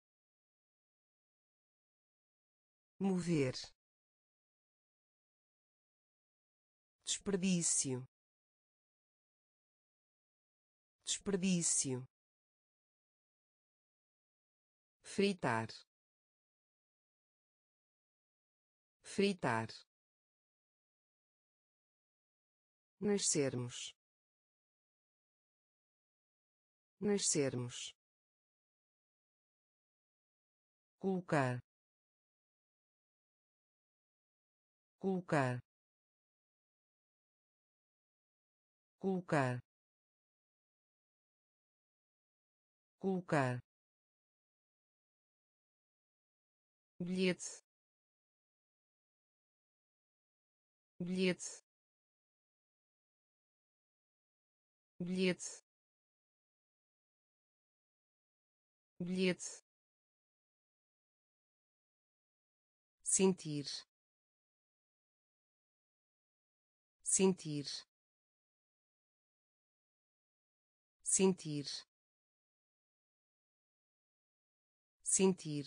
mover, desperdício, desperdício, fritar, fritar, nascermos, nascermos, colocar, colocar, colocar, colocar, bilhete, bilhete, bilhete, bilhete, sentir, sentir, sentir, sentir,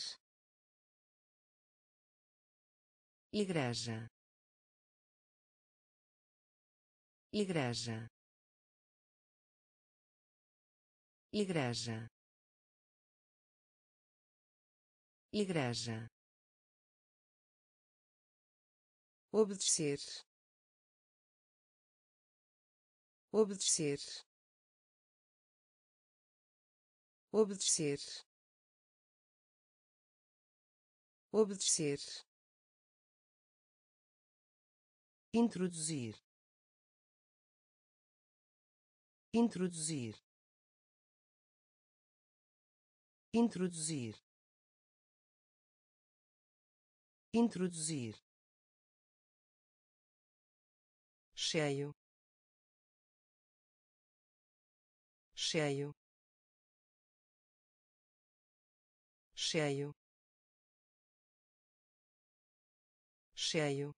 igreja, igreja, igreja, igreja, obedecer, obedecer, obedecer, obedecer, introduzir, introduzir, introduzir, introduzir, cheio, cheio, cheio, cheio,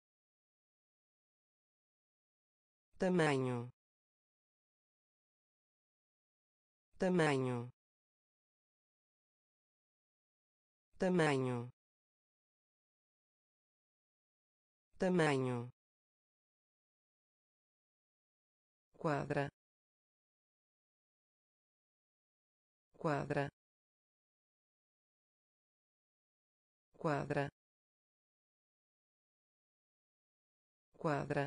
tamanho, tamanho, tamanho, tamanho, quadra, quadra, quadra, quadra,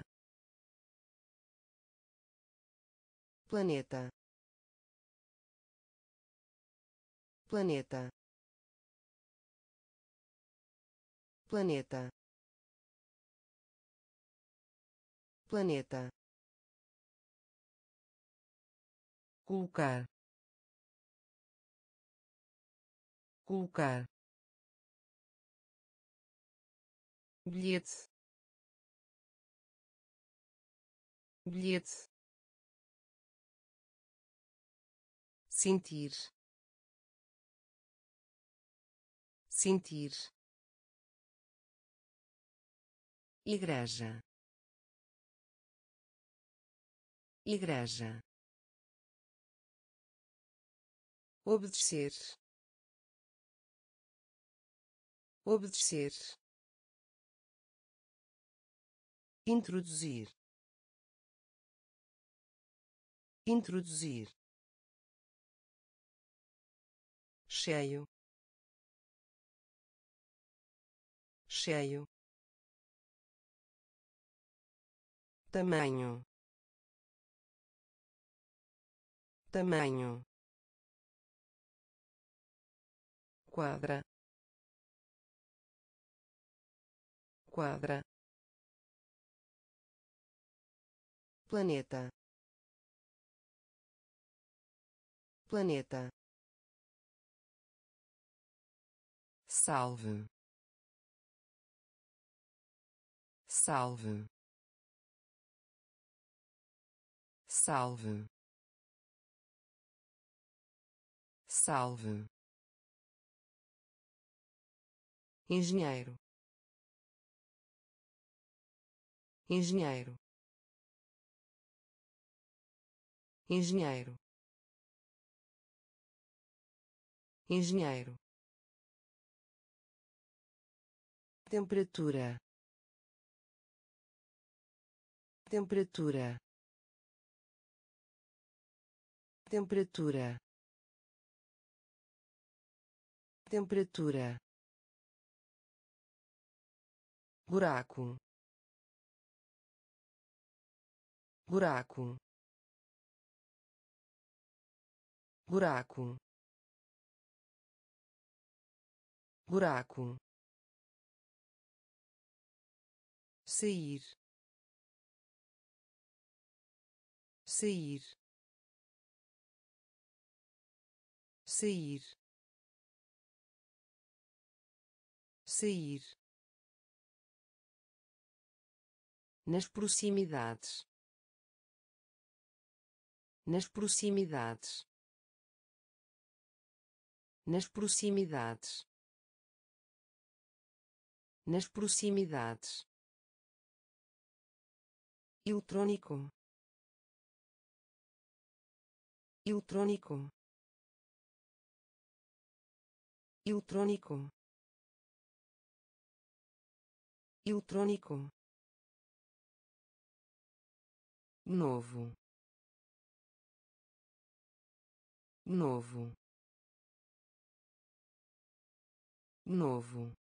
planeta, planeta, planeta, planeta, colocar, colocar, bilhete, bilhete, sentir, sentir, igreja, igreja, obedecer, obedecer, introduzir, introduzir, cheio, cheio, tamanho, tamanho, quadra, quadra, planeta, planeta, salve, salve, salve, salve, engenheiro, engenheiro, engenheiro, engenheiro, temperatura, temperatura, temperatura, temperatura, buraco, buraco, buraco, buraco, sair, sair, sair, sair, nas proximidades, nas proximidades, nas proximidades, nas proximidades, eletrônico, eletrônico, eletrônico, eletrônico, novo, novo, novo,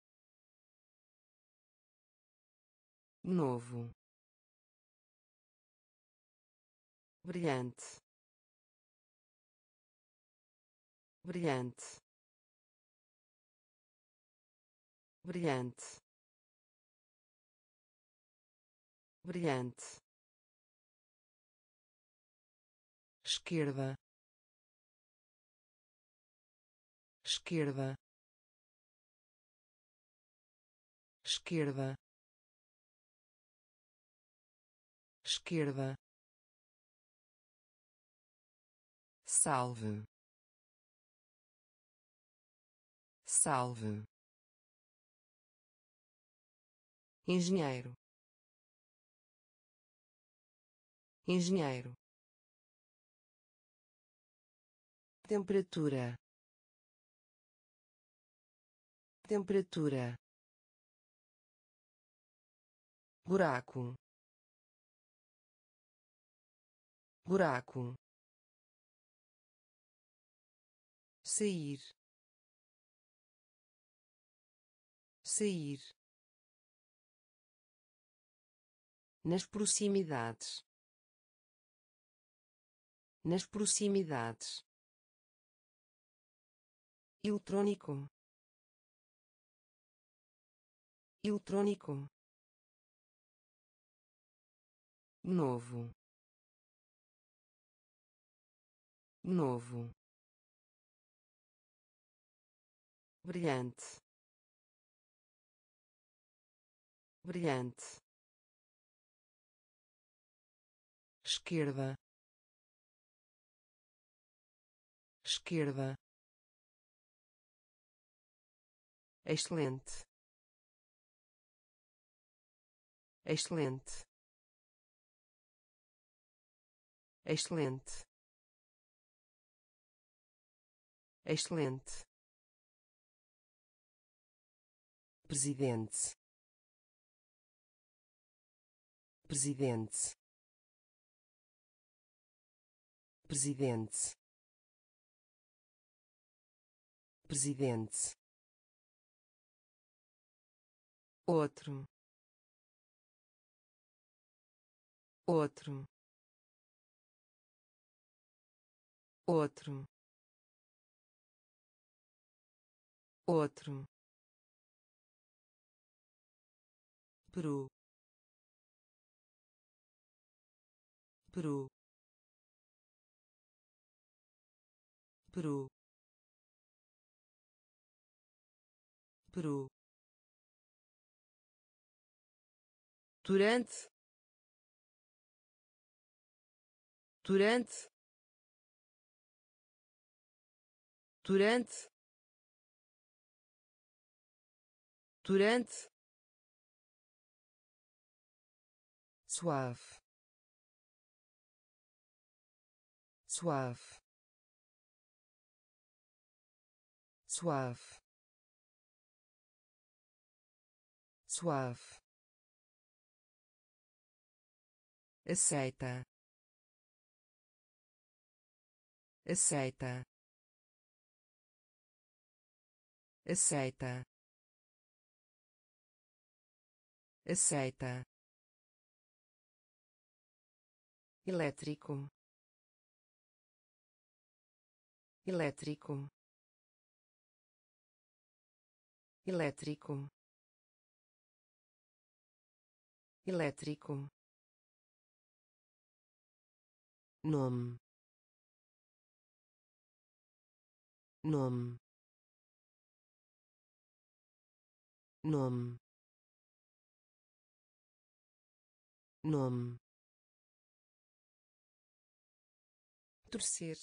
novo, brilhante, brilhante, brilhante, brilhante, esquerda, esquerda, esquerda, esquerda, salve, salve, engenheiro, engenheiro, temperatura, temperatura, buraco, buraco, sair, sair, nas proximidades, nas proximidades, eletrônico, eletrônico, novo, novo, brilhante, brilhante, esquerda, esquerda, excelente, excelente, excelente, excelente, presidente, presidente, presidente, presidente, outro, outro, outro, outro, Peru, Peru, Peru, Peru, durante, durante, durante, durante, suave, suave, suave, suave, aceita, aceita, aceita, aceita, elétrico, elétrico, elétrico, elétrico, nome, nome, nome, nome, torcer,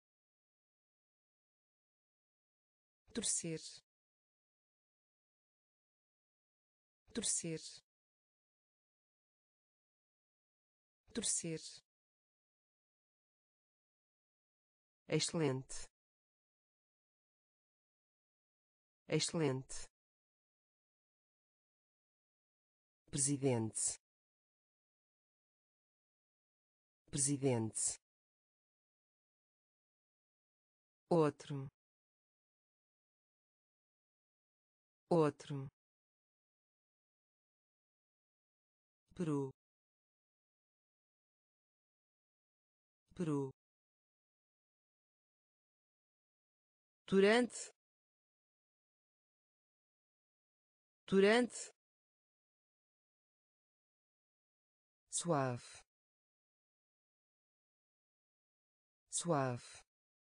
torcer, torcer, torcer, excelente, excelente, presidente, presidente, outro, outro, Peru, Peru, durante, durante, suave, suave,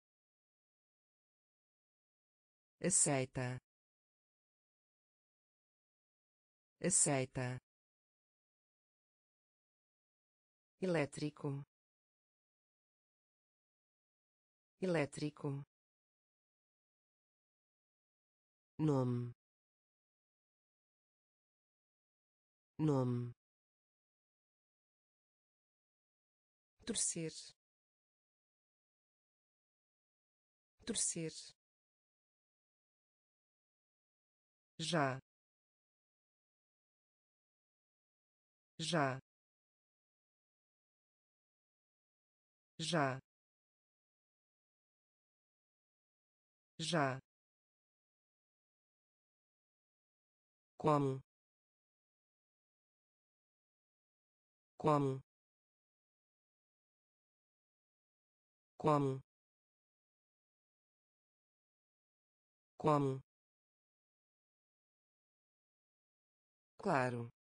aceita, aceita, elétrico, elétrico, nome, nome, torcer, torcer, já, já, já, já, como, como, como, como, claro,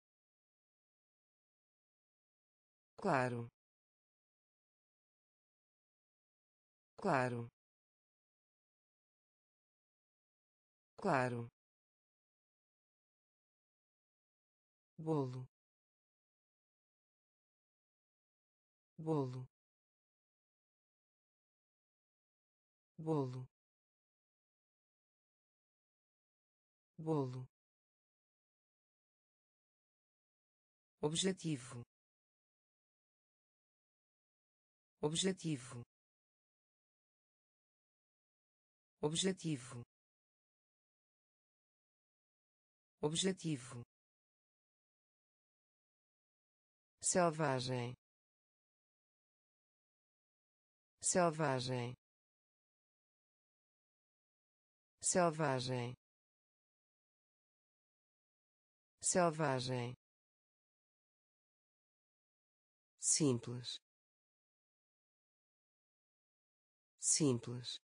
claro, claro, claro, bolo, bolo, bolo, bolo, objetivo, objetivo, objetivo, objetivo, selvagem, selvagem, selvagem, selvagem, simples, simples,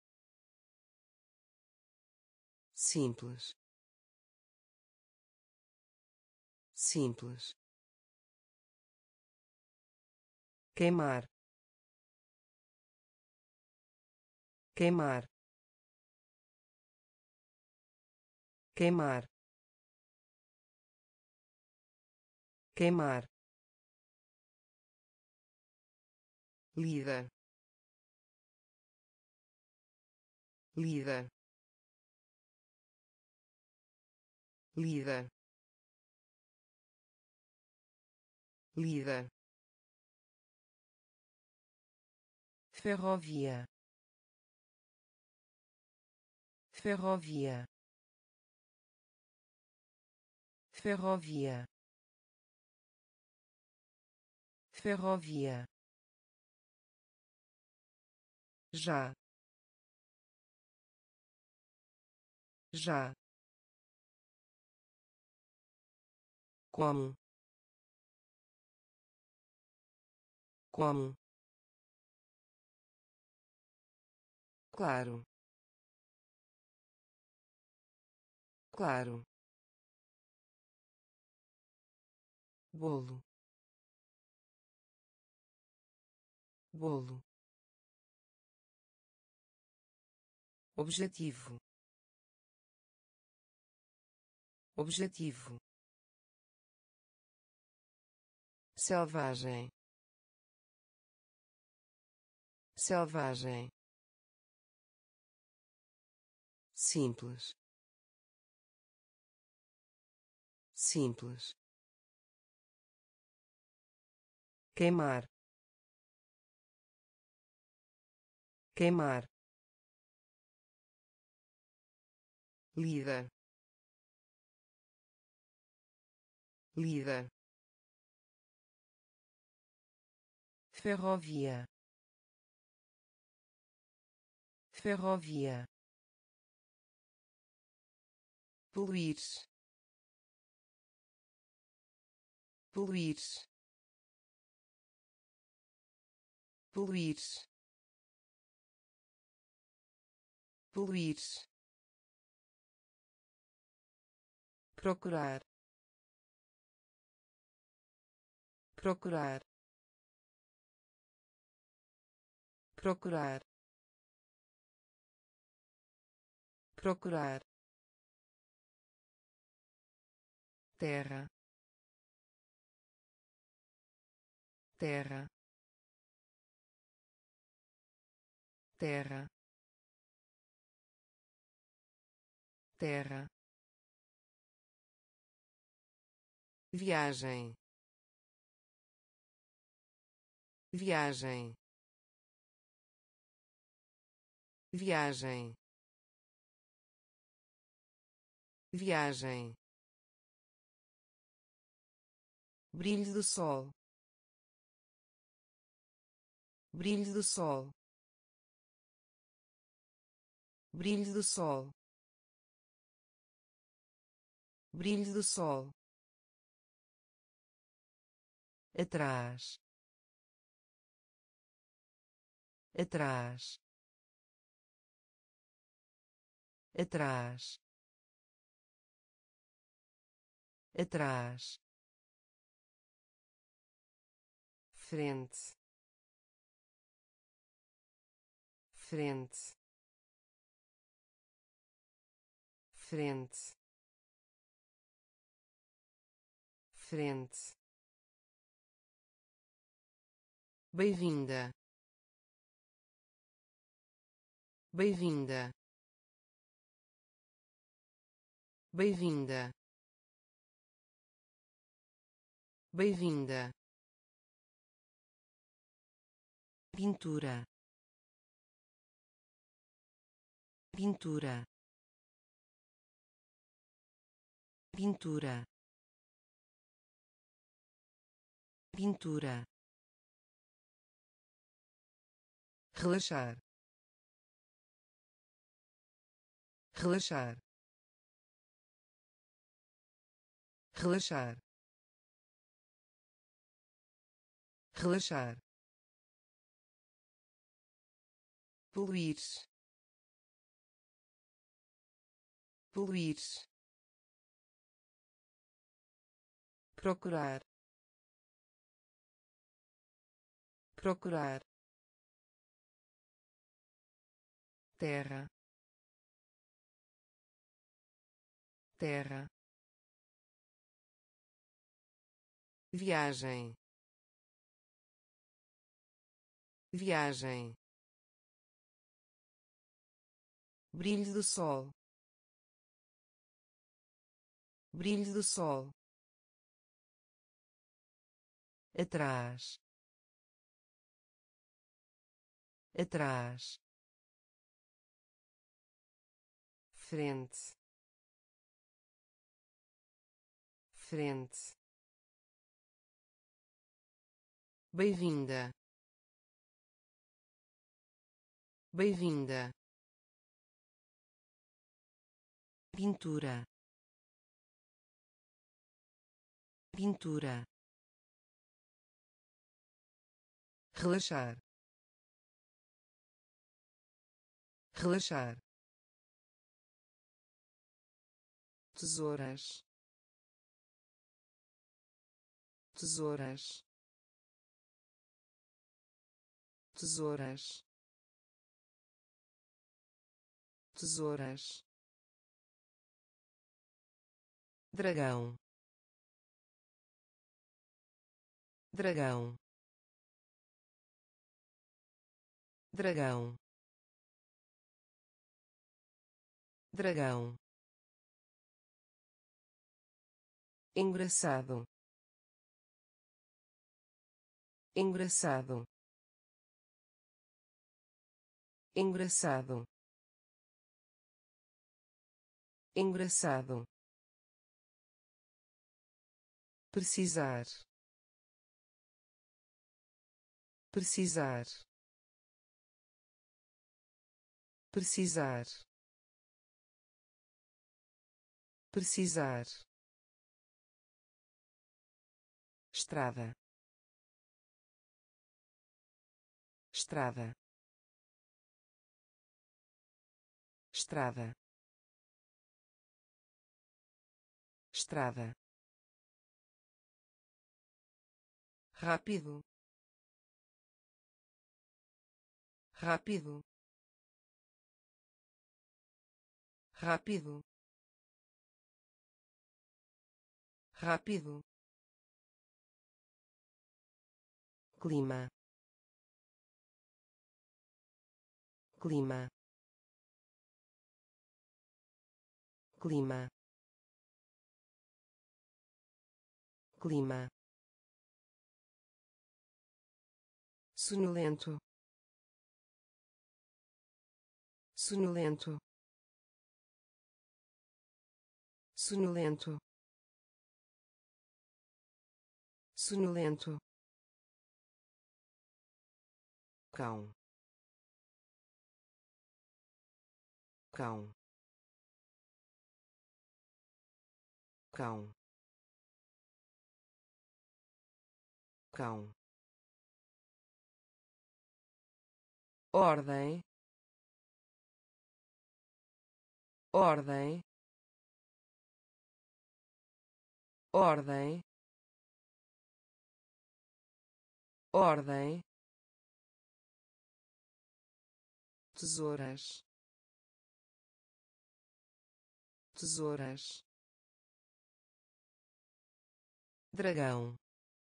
simples, simples, queimar, queimar, queimar, queimar, líder, líder, líder, líder, ferrovia, ferrovia, ferrovia, ferrovia, já, já, como, como, claro, claro, bolo, bolo, objetivo, objetivo, selvagem, selvagem, simples, simples, queimar, queimar, líder, líder, ferrovia, ferrovia, poluir, poluir, poluir, poluir, procurar, procurar, procurar, procurar, terra, terra, terra, terra, viagem, viagem, viagem, viagem, brilho do sol, brilho do sol, brilho do sol, brilho do sol, atrás, atrás, atrás, atrás, frente, frente, frente, frente, bem-vinda, bem-vinda, bem-vinda, bem-vinda, pintura, pintura, pintura, pintura, relaxar, relaxar, relaxar, relaxar, poluir, poluir, procurar, procurar, terra, terra, viagem, viagem, brilho do sol, brilho do sol, atrás, atrás, frente, frente, bem-vinda, bem-vinda, pintura, pintura, relaxar, relaxar, tesouras, tesouras, tesouras, tesouras, dragão, dragão, dragão, dragão, engraçado, engraçado, engraçado, engraçado, precisar, precisar, precisar, precisar, estrada, estrada, estrada, estrada, rápido, rápido, rápido, rápido, clima, clima, clima, clima, sonolento, sonolento, sonolento, sonolento, cão, cão, cão, cão, ordem, ordem, ordem, ordem, tesouras, tesouras, dragão,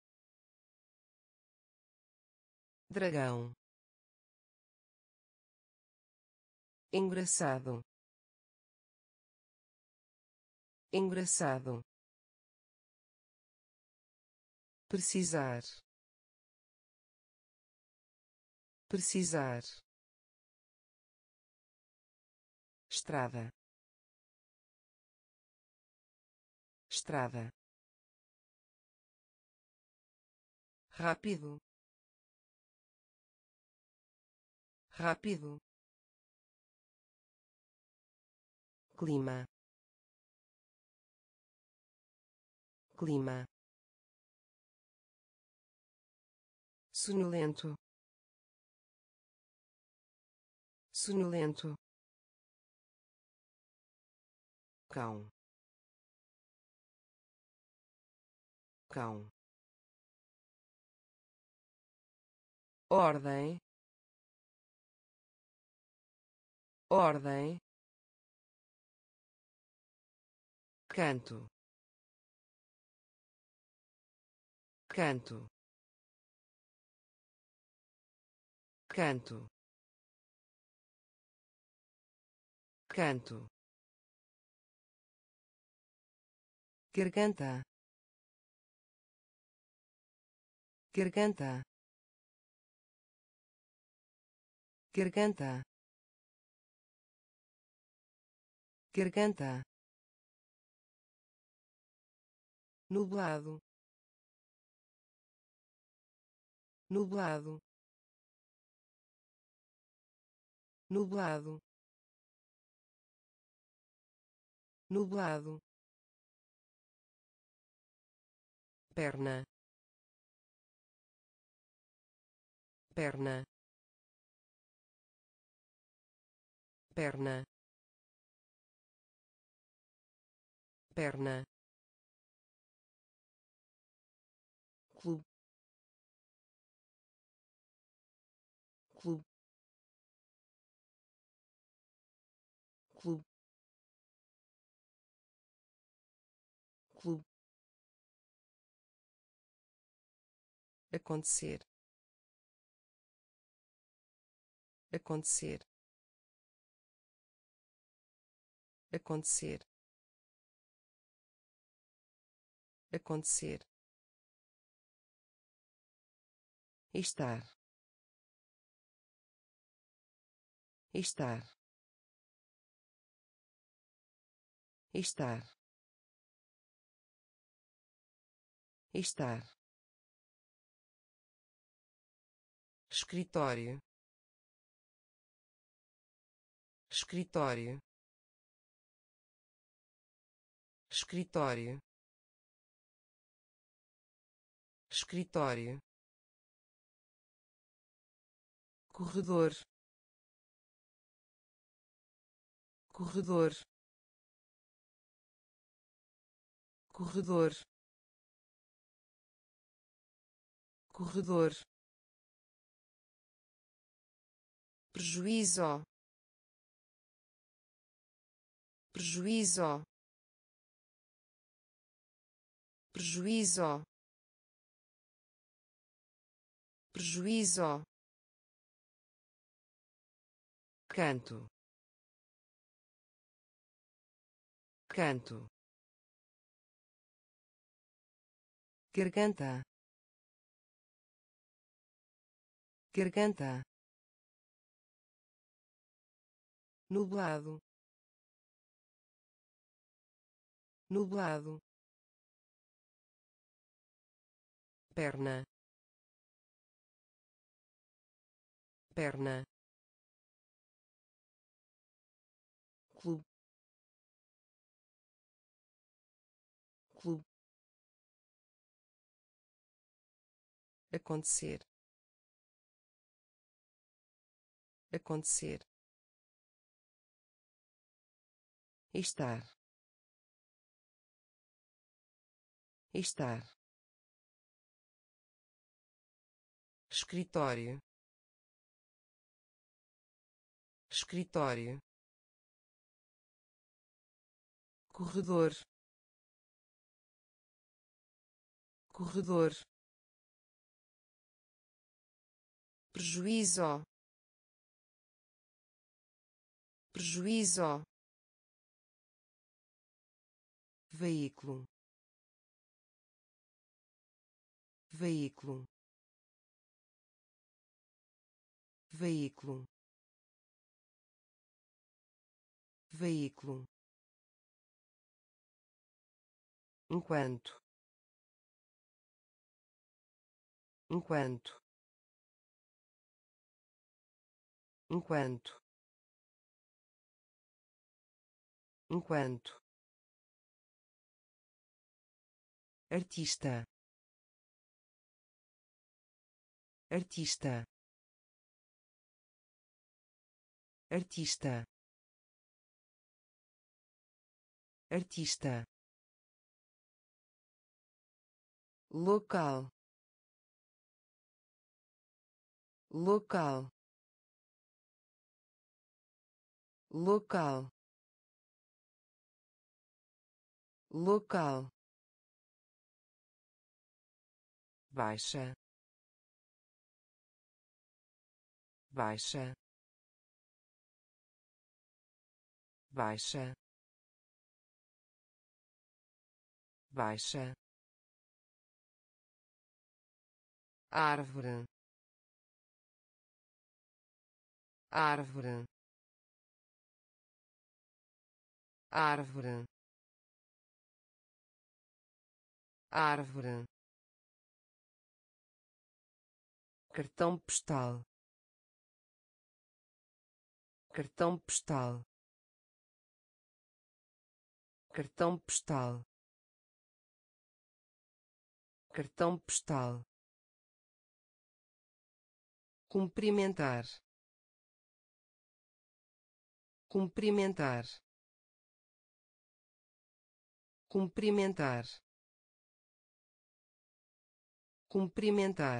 dragão, engraçado, engraçado, precisar, precisar, estrada, estrada, rápido, rápido, clima, clima, sonolento, sonolento, cão, cão, ordem, ordem, canto, canto, canto, canto, garganta, garganta, garganta, garganta, nublado, nublado, nublado, nublado, perna, perna, perna, perna, clube, clube, clube, clube, acontecer, acontecer, acontecer, acontecer, estar, estar, estar, estar, escritório, escritório, escritório, escritório, corredor, corredor, corredor, corredor, prejuízo, prejuízo, prejuízo, prejuízo, canto, canto, garganta, garganta, nublado, nublado, perna, perna, clube, clube, acontecer, acontecer, estar, estar, escritório, escritório, corredor, corredor, prejuízo, prejuízo, veículo, veículo, veículo, veículo, enquanto, enquanto, enquanto, enquanto, artista, artista, artista, artista, local, local, local, local, baixa, baixa, baixa, baixa, árvore, árvore, árvore, árvore, cartão postal, cartão postal, cartão postal, cartão postal, cumprimentar, cumprimentar, cumprimentar, cumprimentar,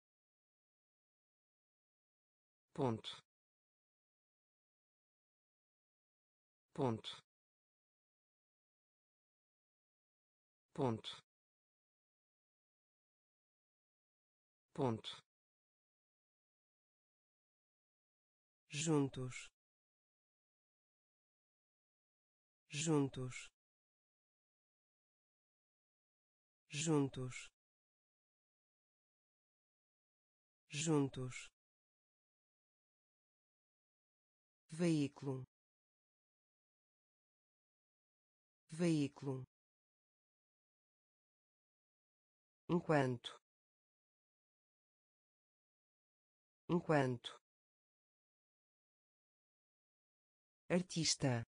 ponto, ponto, ponto, ponto, juntos, juntos, juntos, juntos, veículo, veículo, enquanto, enquanto, artista,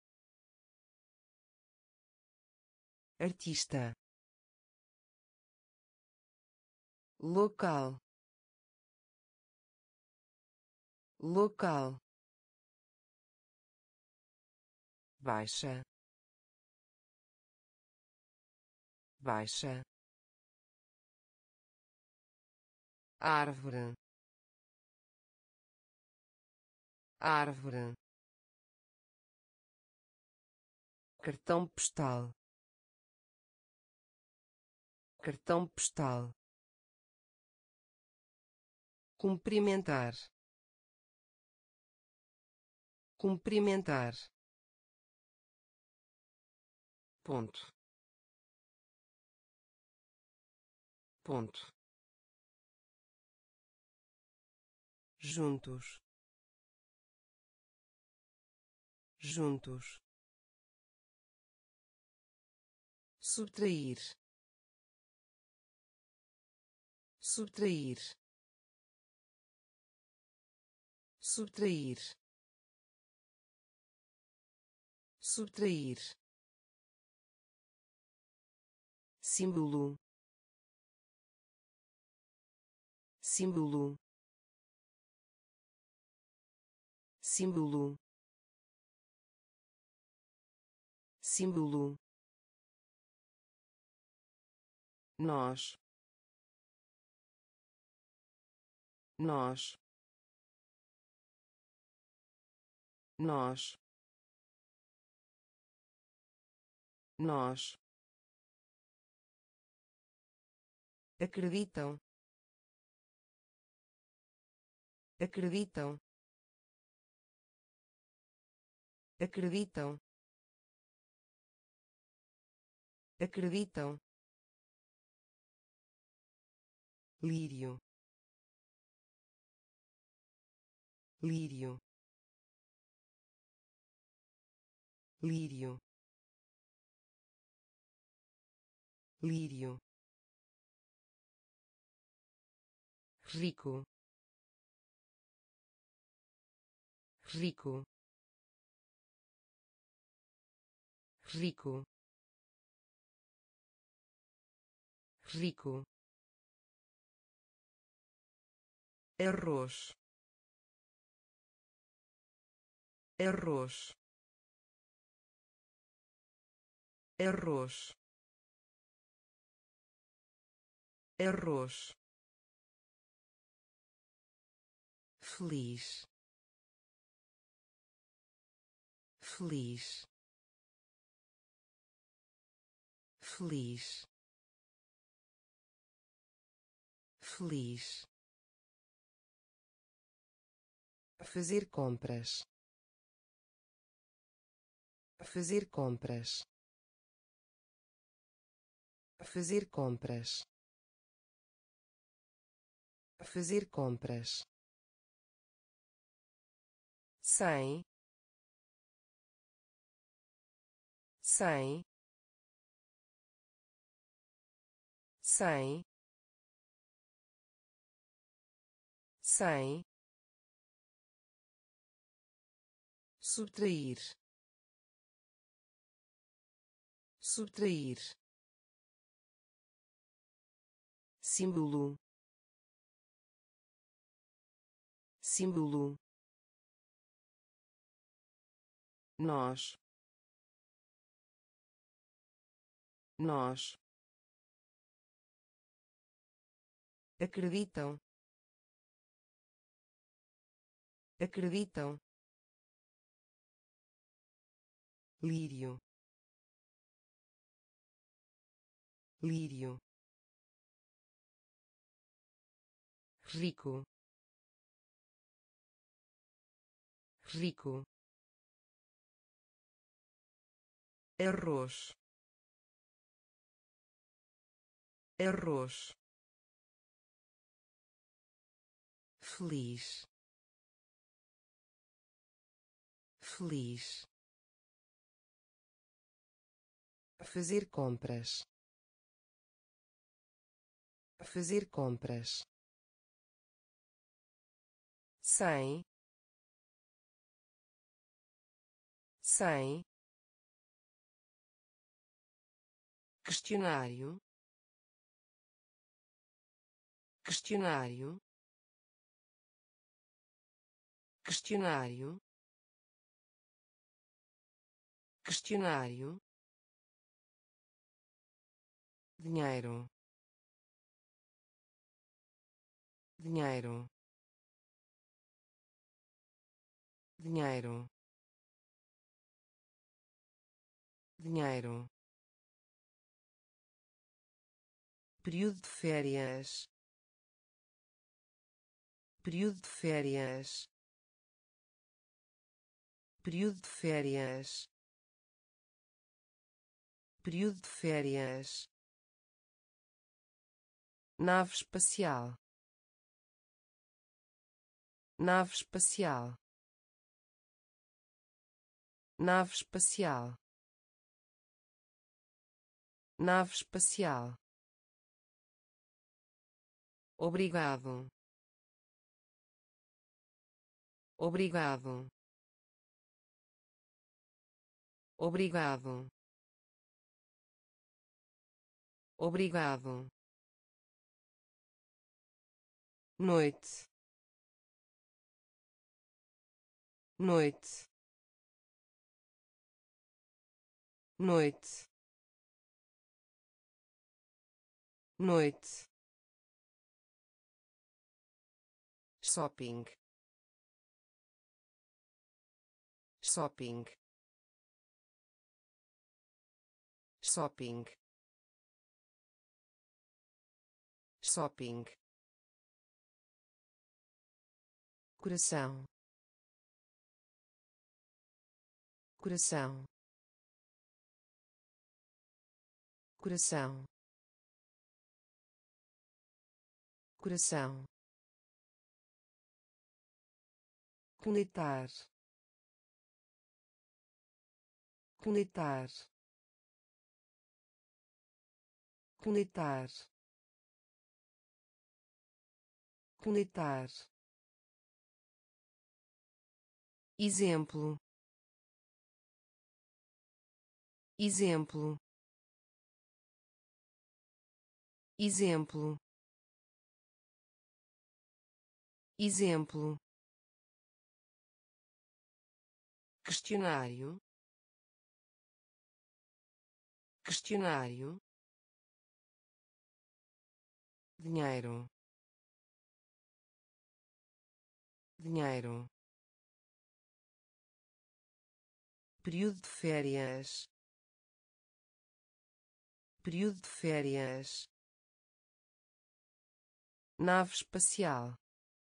artista, local, local, baixa, baixa, árvore, árvore, cartão postal, cartão postal, cumprimentar, cumprimentar, ponto, ponto, juntos, juntos, subtrair, subtrair, subtrair, subtrair, símbolo, símbolo, símbolo, símbolo, nós, nós, nós, nós, acreditam, acreditam, acreditam, acreditam, lírio, lírio, lírio, lírio, rico, rico, rico, rico, arroz, arroz, arroz, arroz, feliz, feliz, feliz, feliz, fazer compras, fazer compras, fazer compras, fazer compras, sem, sem, sem, sem, subtrair, subtrair, símbolo, símbolo, nós, nós, acreditam, acreditam, lírio, lírio, rico, rico, arroz, arroz, feliz, feliz, fazer compras, fazer compras, sem, sem, questionário, questionário, questionário, questionário, dinheiro, dinheiro, dinheiro, dinheiro, período de férias, período de férias, período de férias, período de férias, nave espacial, nave espacial, nave espacial, nave espacial, obrigado, obrigado, obrigado, obrigado, noite, noite, noite, noite, shopping, shopping, shopping, shopping, coração, coração, coração, coração, conectar, conectar, conectar, conectar, exemplo, exemplo, exemplo, exemplo, questionário, questionário, dinheiro, dinheiro, período de férias, período de férias, nave espacial,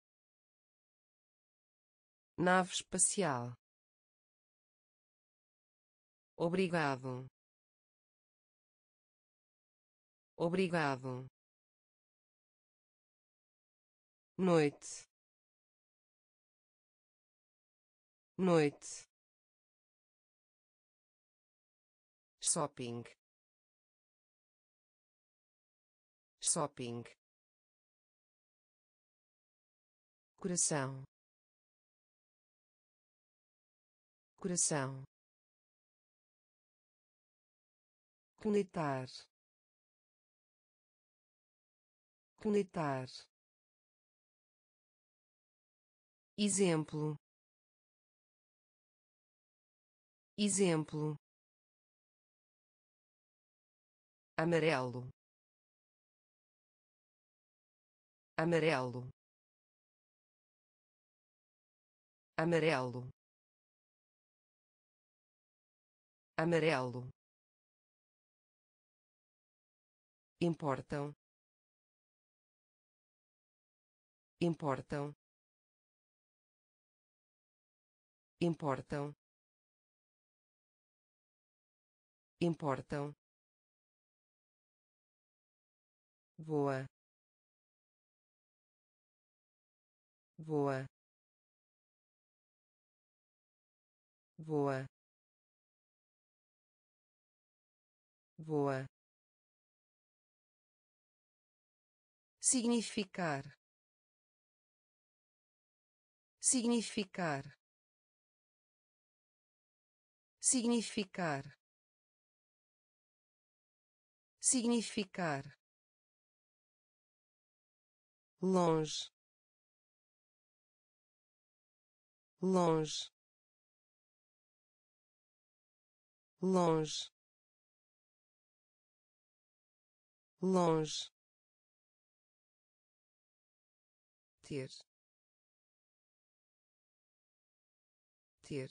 nave espacial, obrigado, obrigado, noite, noite, shopping, shopping, coração, coração, conectar, conectar, exemplo, exemplo, amarelo, amarelo, amarelo, amarelo, importam, importam, importam, importam, voa, voa, voa, voa, significar, significar, significar, significar, longe, longe, longe, longe, ter, ter,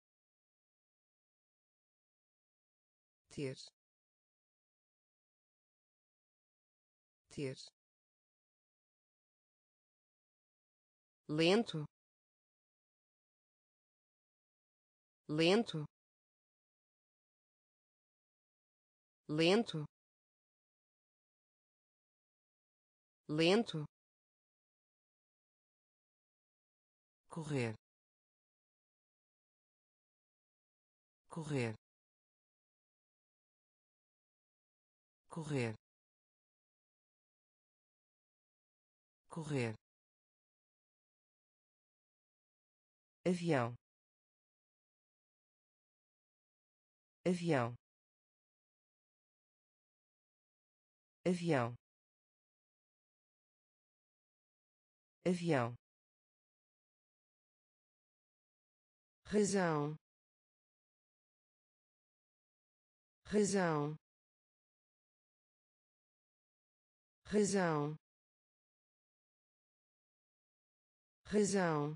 ter, ter, lento, lento, lento, lento, correr, correr, correr, correr, avião, avião, avião, avião, razão, razão, razão, razão,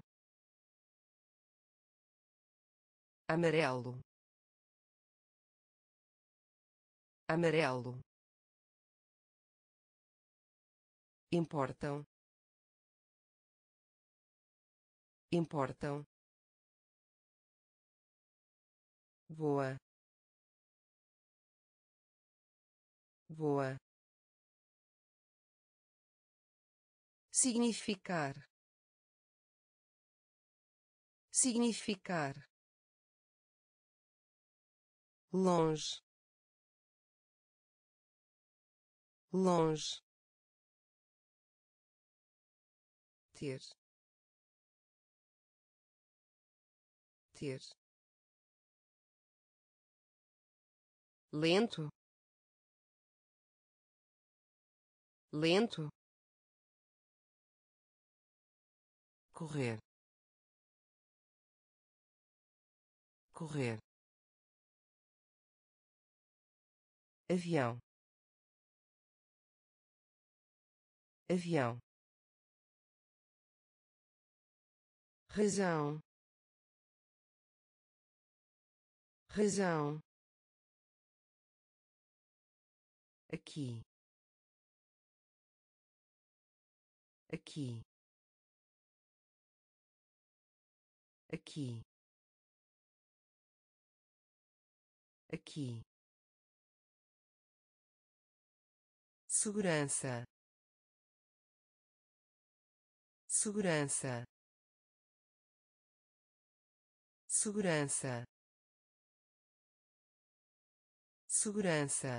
amarelo, amarelo, importam, importam, voa, boa, significar, significar, longe, longe, ter, ter, lento, lento, correr, correr, avião, avião, razão, razão, aqui, aqui, aqui, aqui, segurança, segurança, segurança, segurança,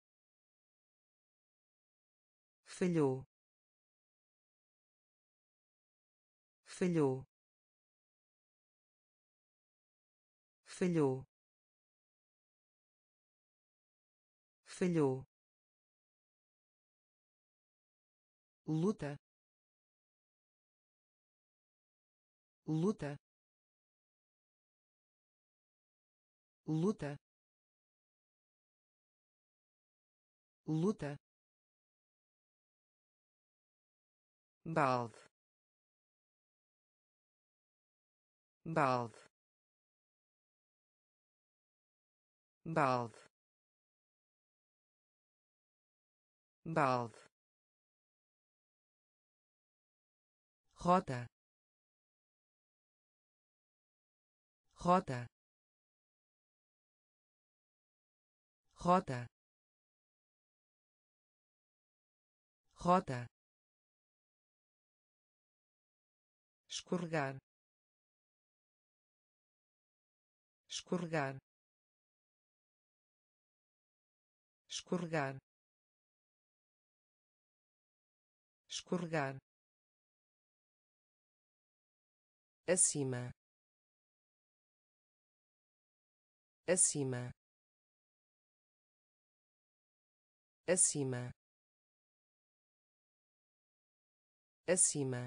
falhou, falhou, falhou, falhou, luta, luta, luta, luta, balde, balde, balde, balde, rota, rota, rota, rota, escorregar, escorregar, escorregar, escorregar, acima, acima, acima, acima,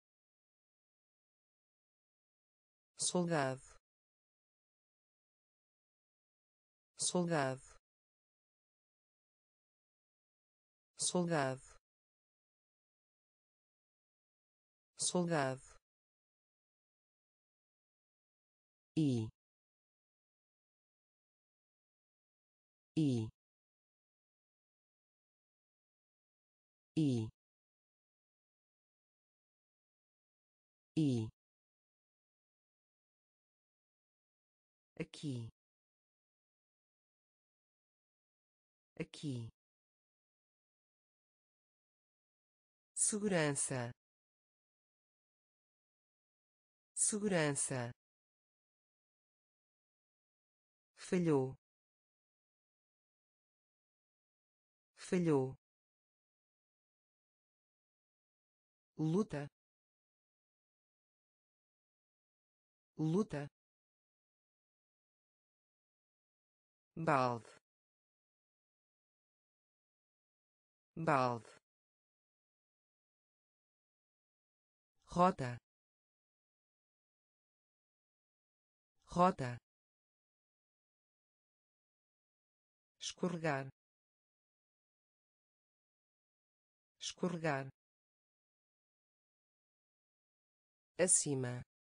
soldado, soldado, soldado, soldado, e, e, e, e, aqui, aqui, segurança, segurança, falhou, falhou, luta, luta, balde, balde, rota, rota, escorregar, escorregar, acima,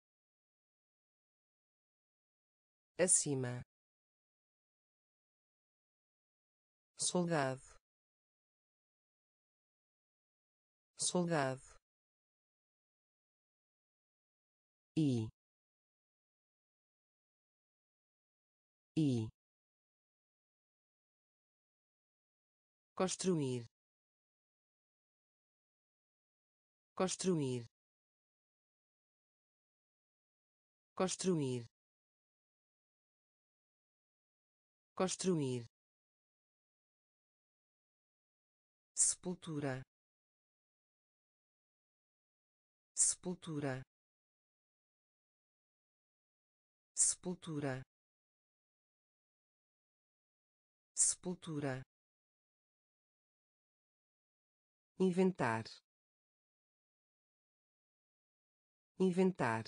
acima, soldado, soldado, e, e, construir, construir, construir, construir, sepultura, sepultura, sepultura, sepultura, inventar, inventar,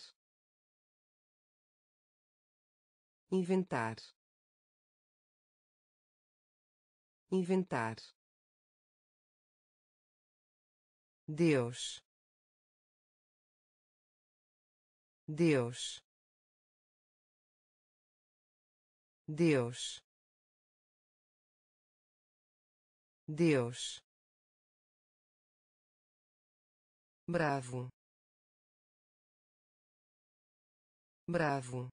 inventar, inventar, Deus, Deus, Deus, Deus, bravo, bravo,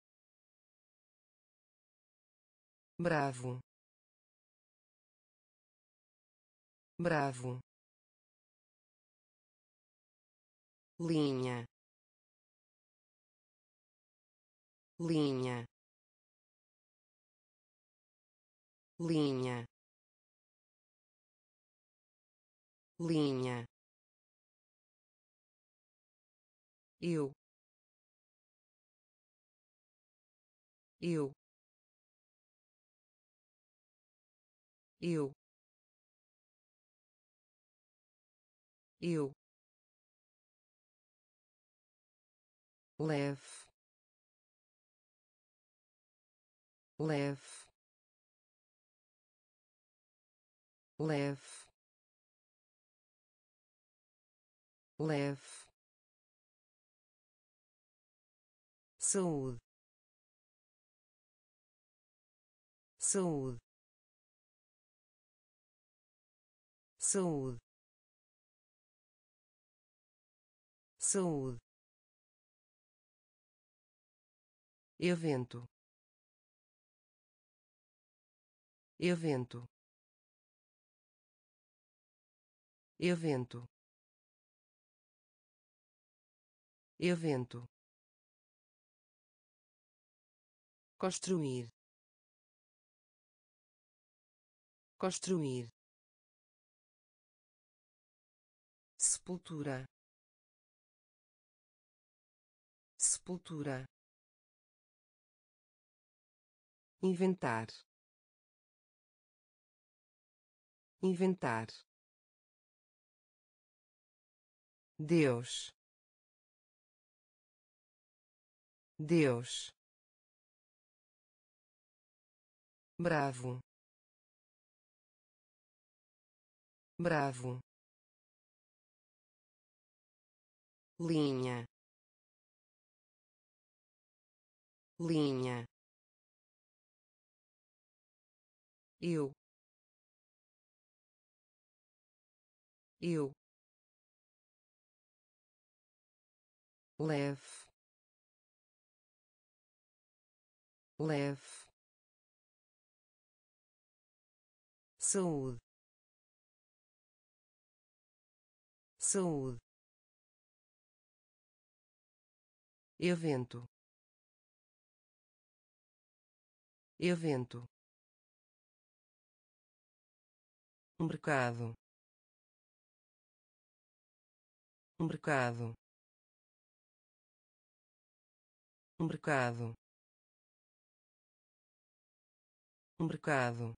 bravo, bravo, linha, linha, linha, linha, eu, eu, eu, eu, leve, leve, leve, leve, saúde, saúde, saúde, saúde, evento, evento, evento, evento, construir, construir, sepultura, sepultura, inventar, inventar, Deus, Deus, bravo, bravo, linha, linha, eu, eu, leve, leve, saúde, saúde, evento, evento, mercado, mercado, mercado, mercado,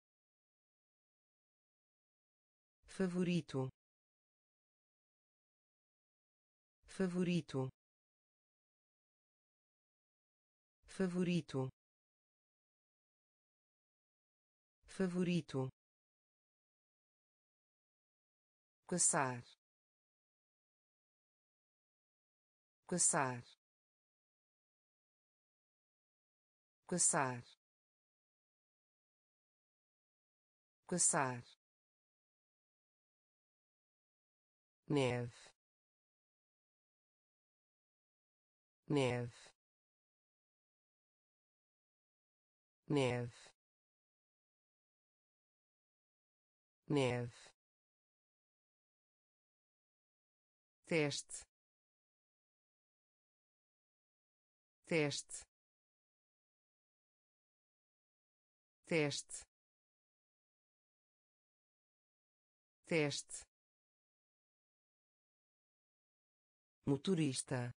favorito, favorito, favorito, favorito, caçar, caçar, caçar, caçar, neve, neve, neve, neve, teste, teste, teste, teste, motorista,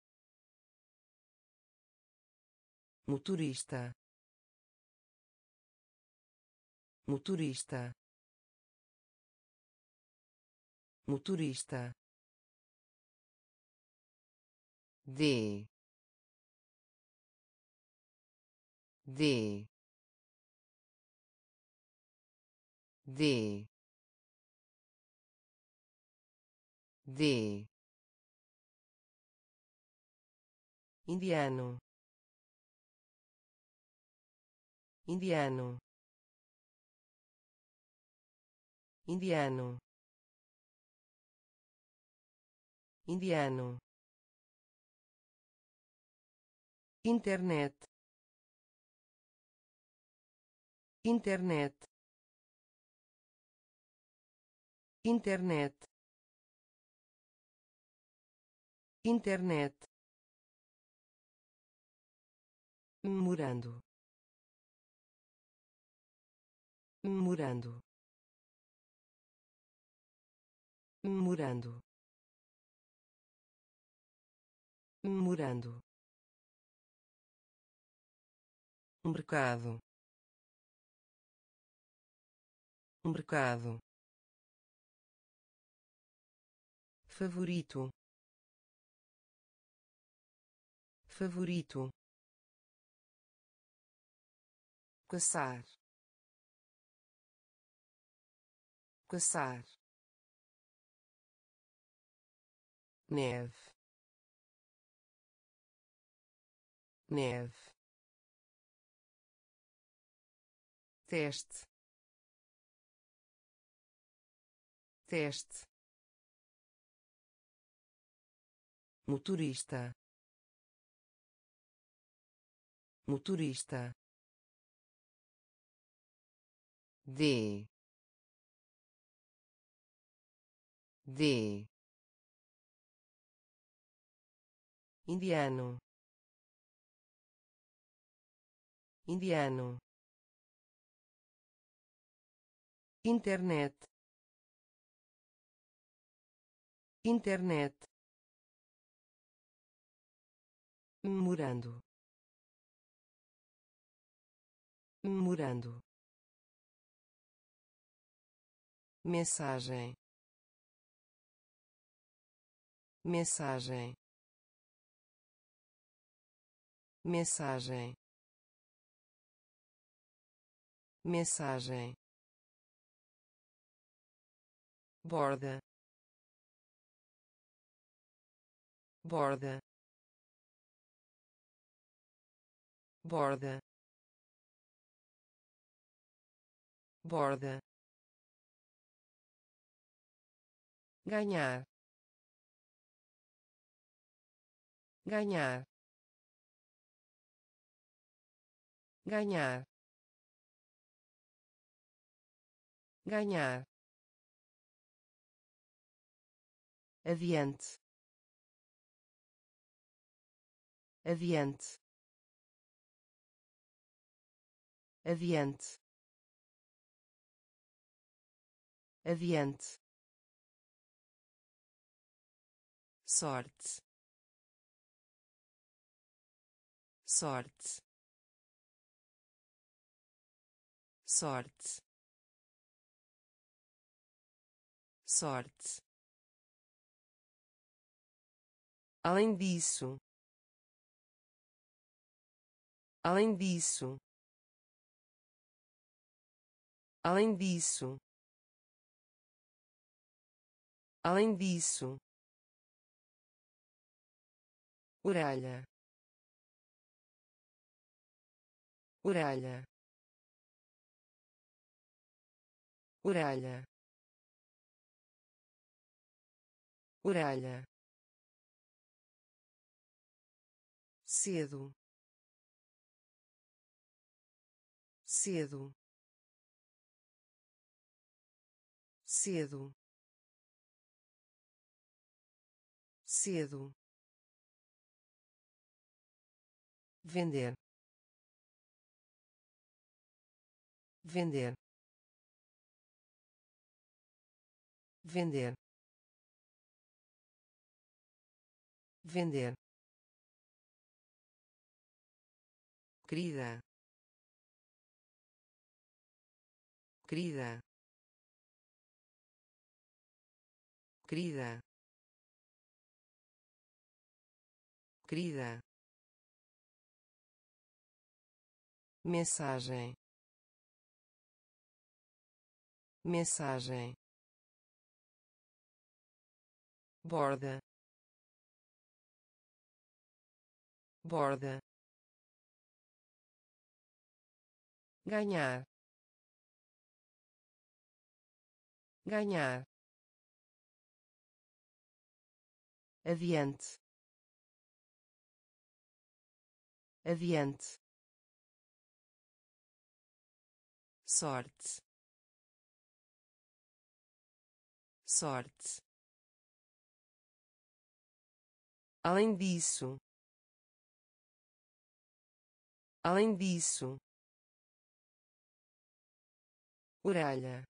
motorista, motorista, motorista, de, de, de, de, indiano, indiano, indiano, indiano, internet, internet, internet, internet, memorando, memorando, memorando, memorando, mercado, mercado, favorito, favorito, caçar, caçar, neve, neve, teste, teste, motorista, motorista, de, indiano, indiano, internet, internet, memorando, memorando, mensagem, mensagem, mensagem, mensagem, borda, borda, borda, borda, ganhar, ganhar, ganhar, ganhar, adiante, adiante, adiante, adiante, sorte, sorte, sorte, sorte. Além disso, além disso, além disso, além disso, orelha, orelha, orelha, orelha, cedo, cedo, cedo, cedo, vender, vender, vender, vender, querida, querida, querida, querida, mensagem, mensagem, borda, borda, ganhar, ganhar, adiante, adiante, sorte, sorte, além disso, além disso, orelha,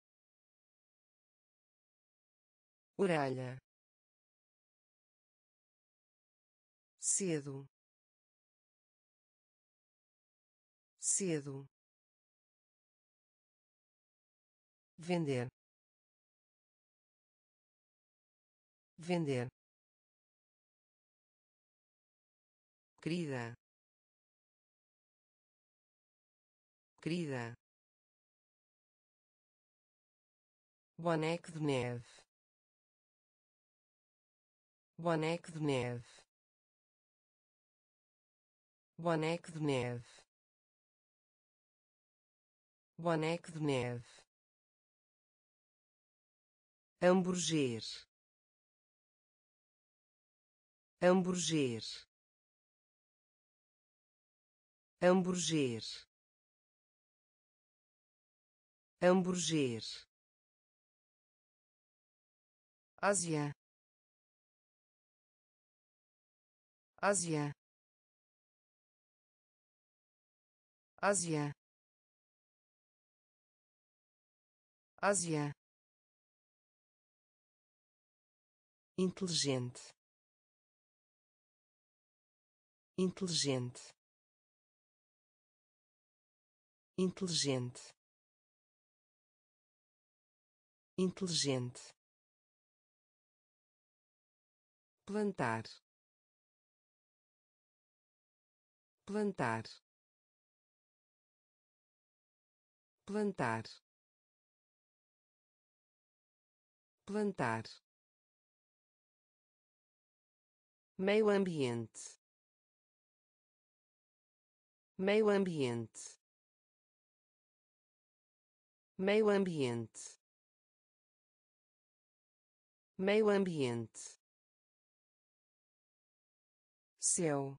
orelha, cedo, cedo, vender, vender, querida, querida, boneco de neve, boneco de neve, boneco de neve, boneco de neve, hambúrguer, hambúrguer, hambúrguer, hambúrguer, Ásia, Ásia, Ásia, Ásia, inteligente, inteligente, inteligente, inteligente, plantar, plantar, plantar, plantar, meio ambiente, meio ambiente, meio ambiente, meio ambiente, céu,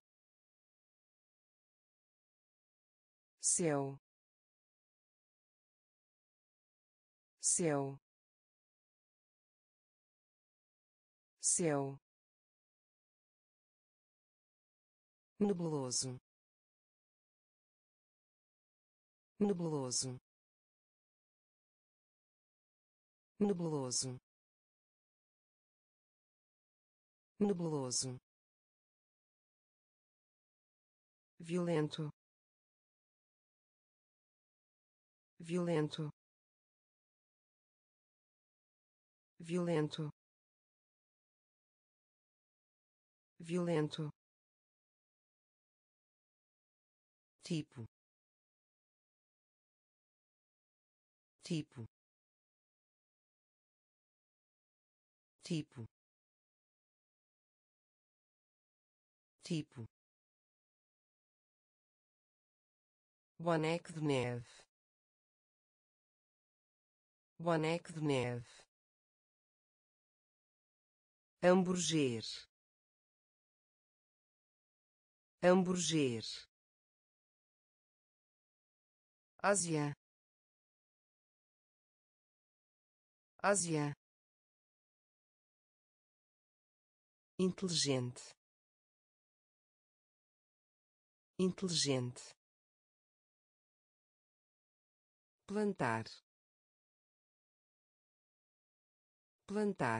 céu, céu, céu, nebuloso, nebuloso, nebuloso, nebuloso, violento, violento, violento, violento, tipo, tipo, tipo, tipo, boneco de neve, boneco de neve, hambúrguer, hambúrguer, Ásia, Ásia, inteligente, inteligente, plantar, plantar,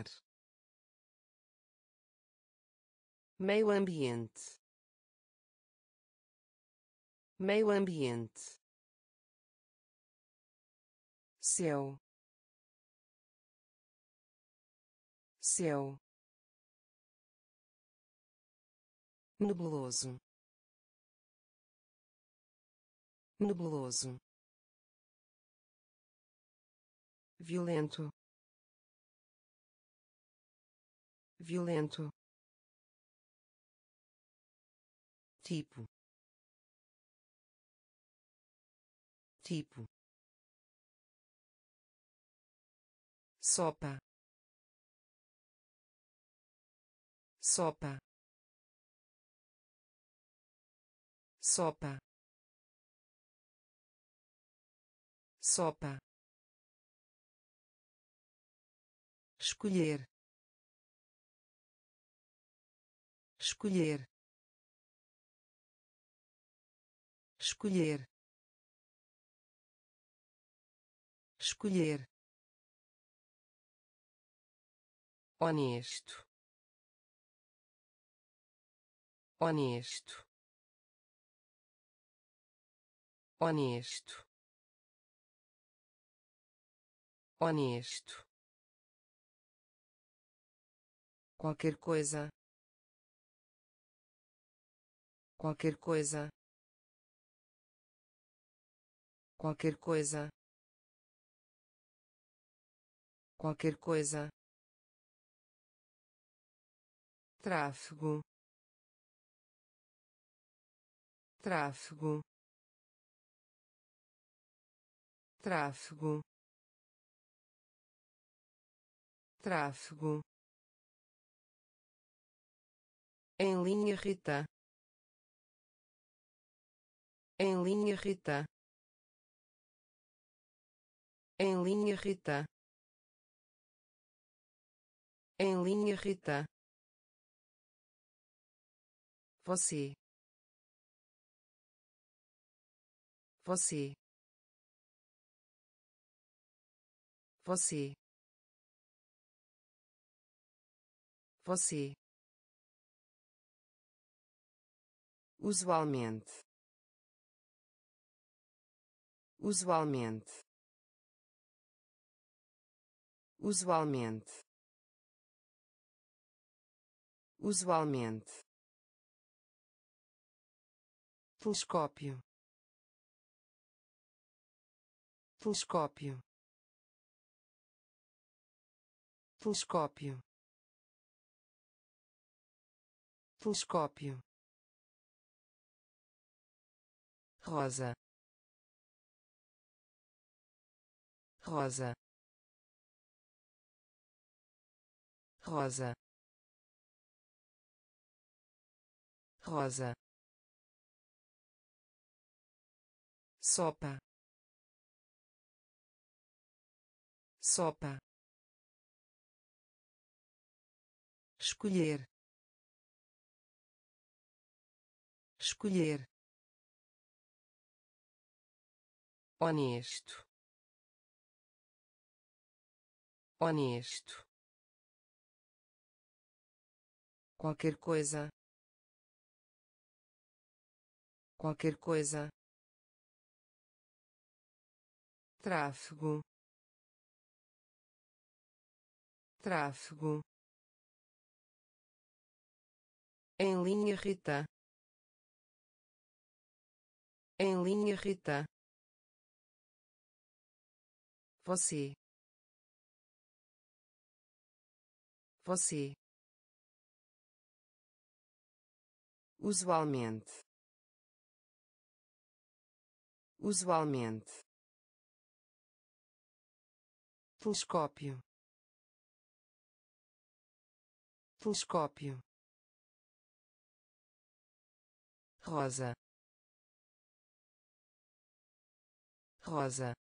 meio ambiente, meio ambiente, céu, céu, nebuloso, nebuloso, violento, violento, tipo, tipo, sopa, sopa, sopa, sopa, escolher, escolher, escolher, escolher, honesto, honesto, honesto, honesto, qualquer coisa, qualquer coisa, qualquer coisa, qualquer coisa, tráfego, tráfego, tráfego, tráfego, em linha reta, em linha reta, em linha reta, em linha reta, você, você, você, você, usualmente, usualmente, usualmente, usualmente, telescópio, telescópio, telescópio, telescópio, rosa, rosa, rosa, rosa, sopa, sopa, escolher, escolher, honesto, honesto, qualquer coisa, qualquer coisa, tráfego, tráfego, em linha reta, em linha reta, você, você, usualmente, usualmente, telescópio, telescópio, rosa, rosa,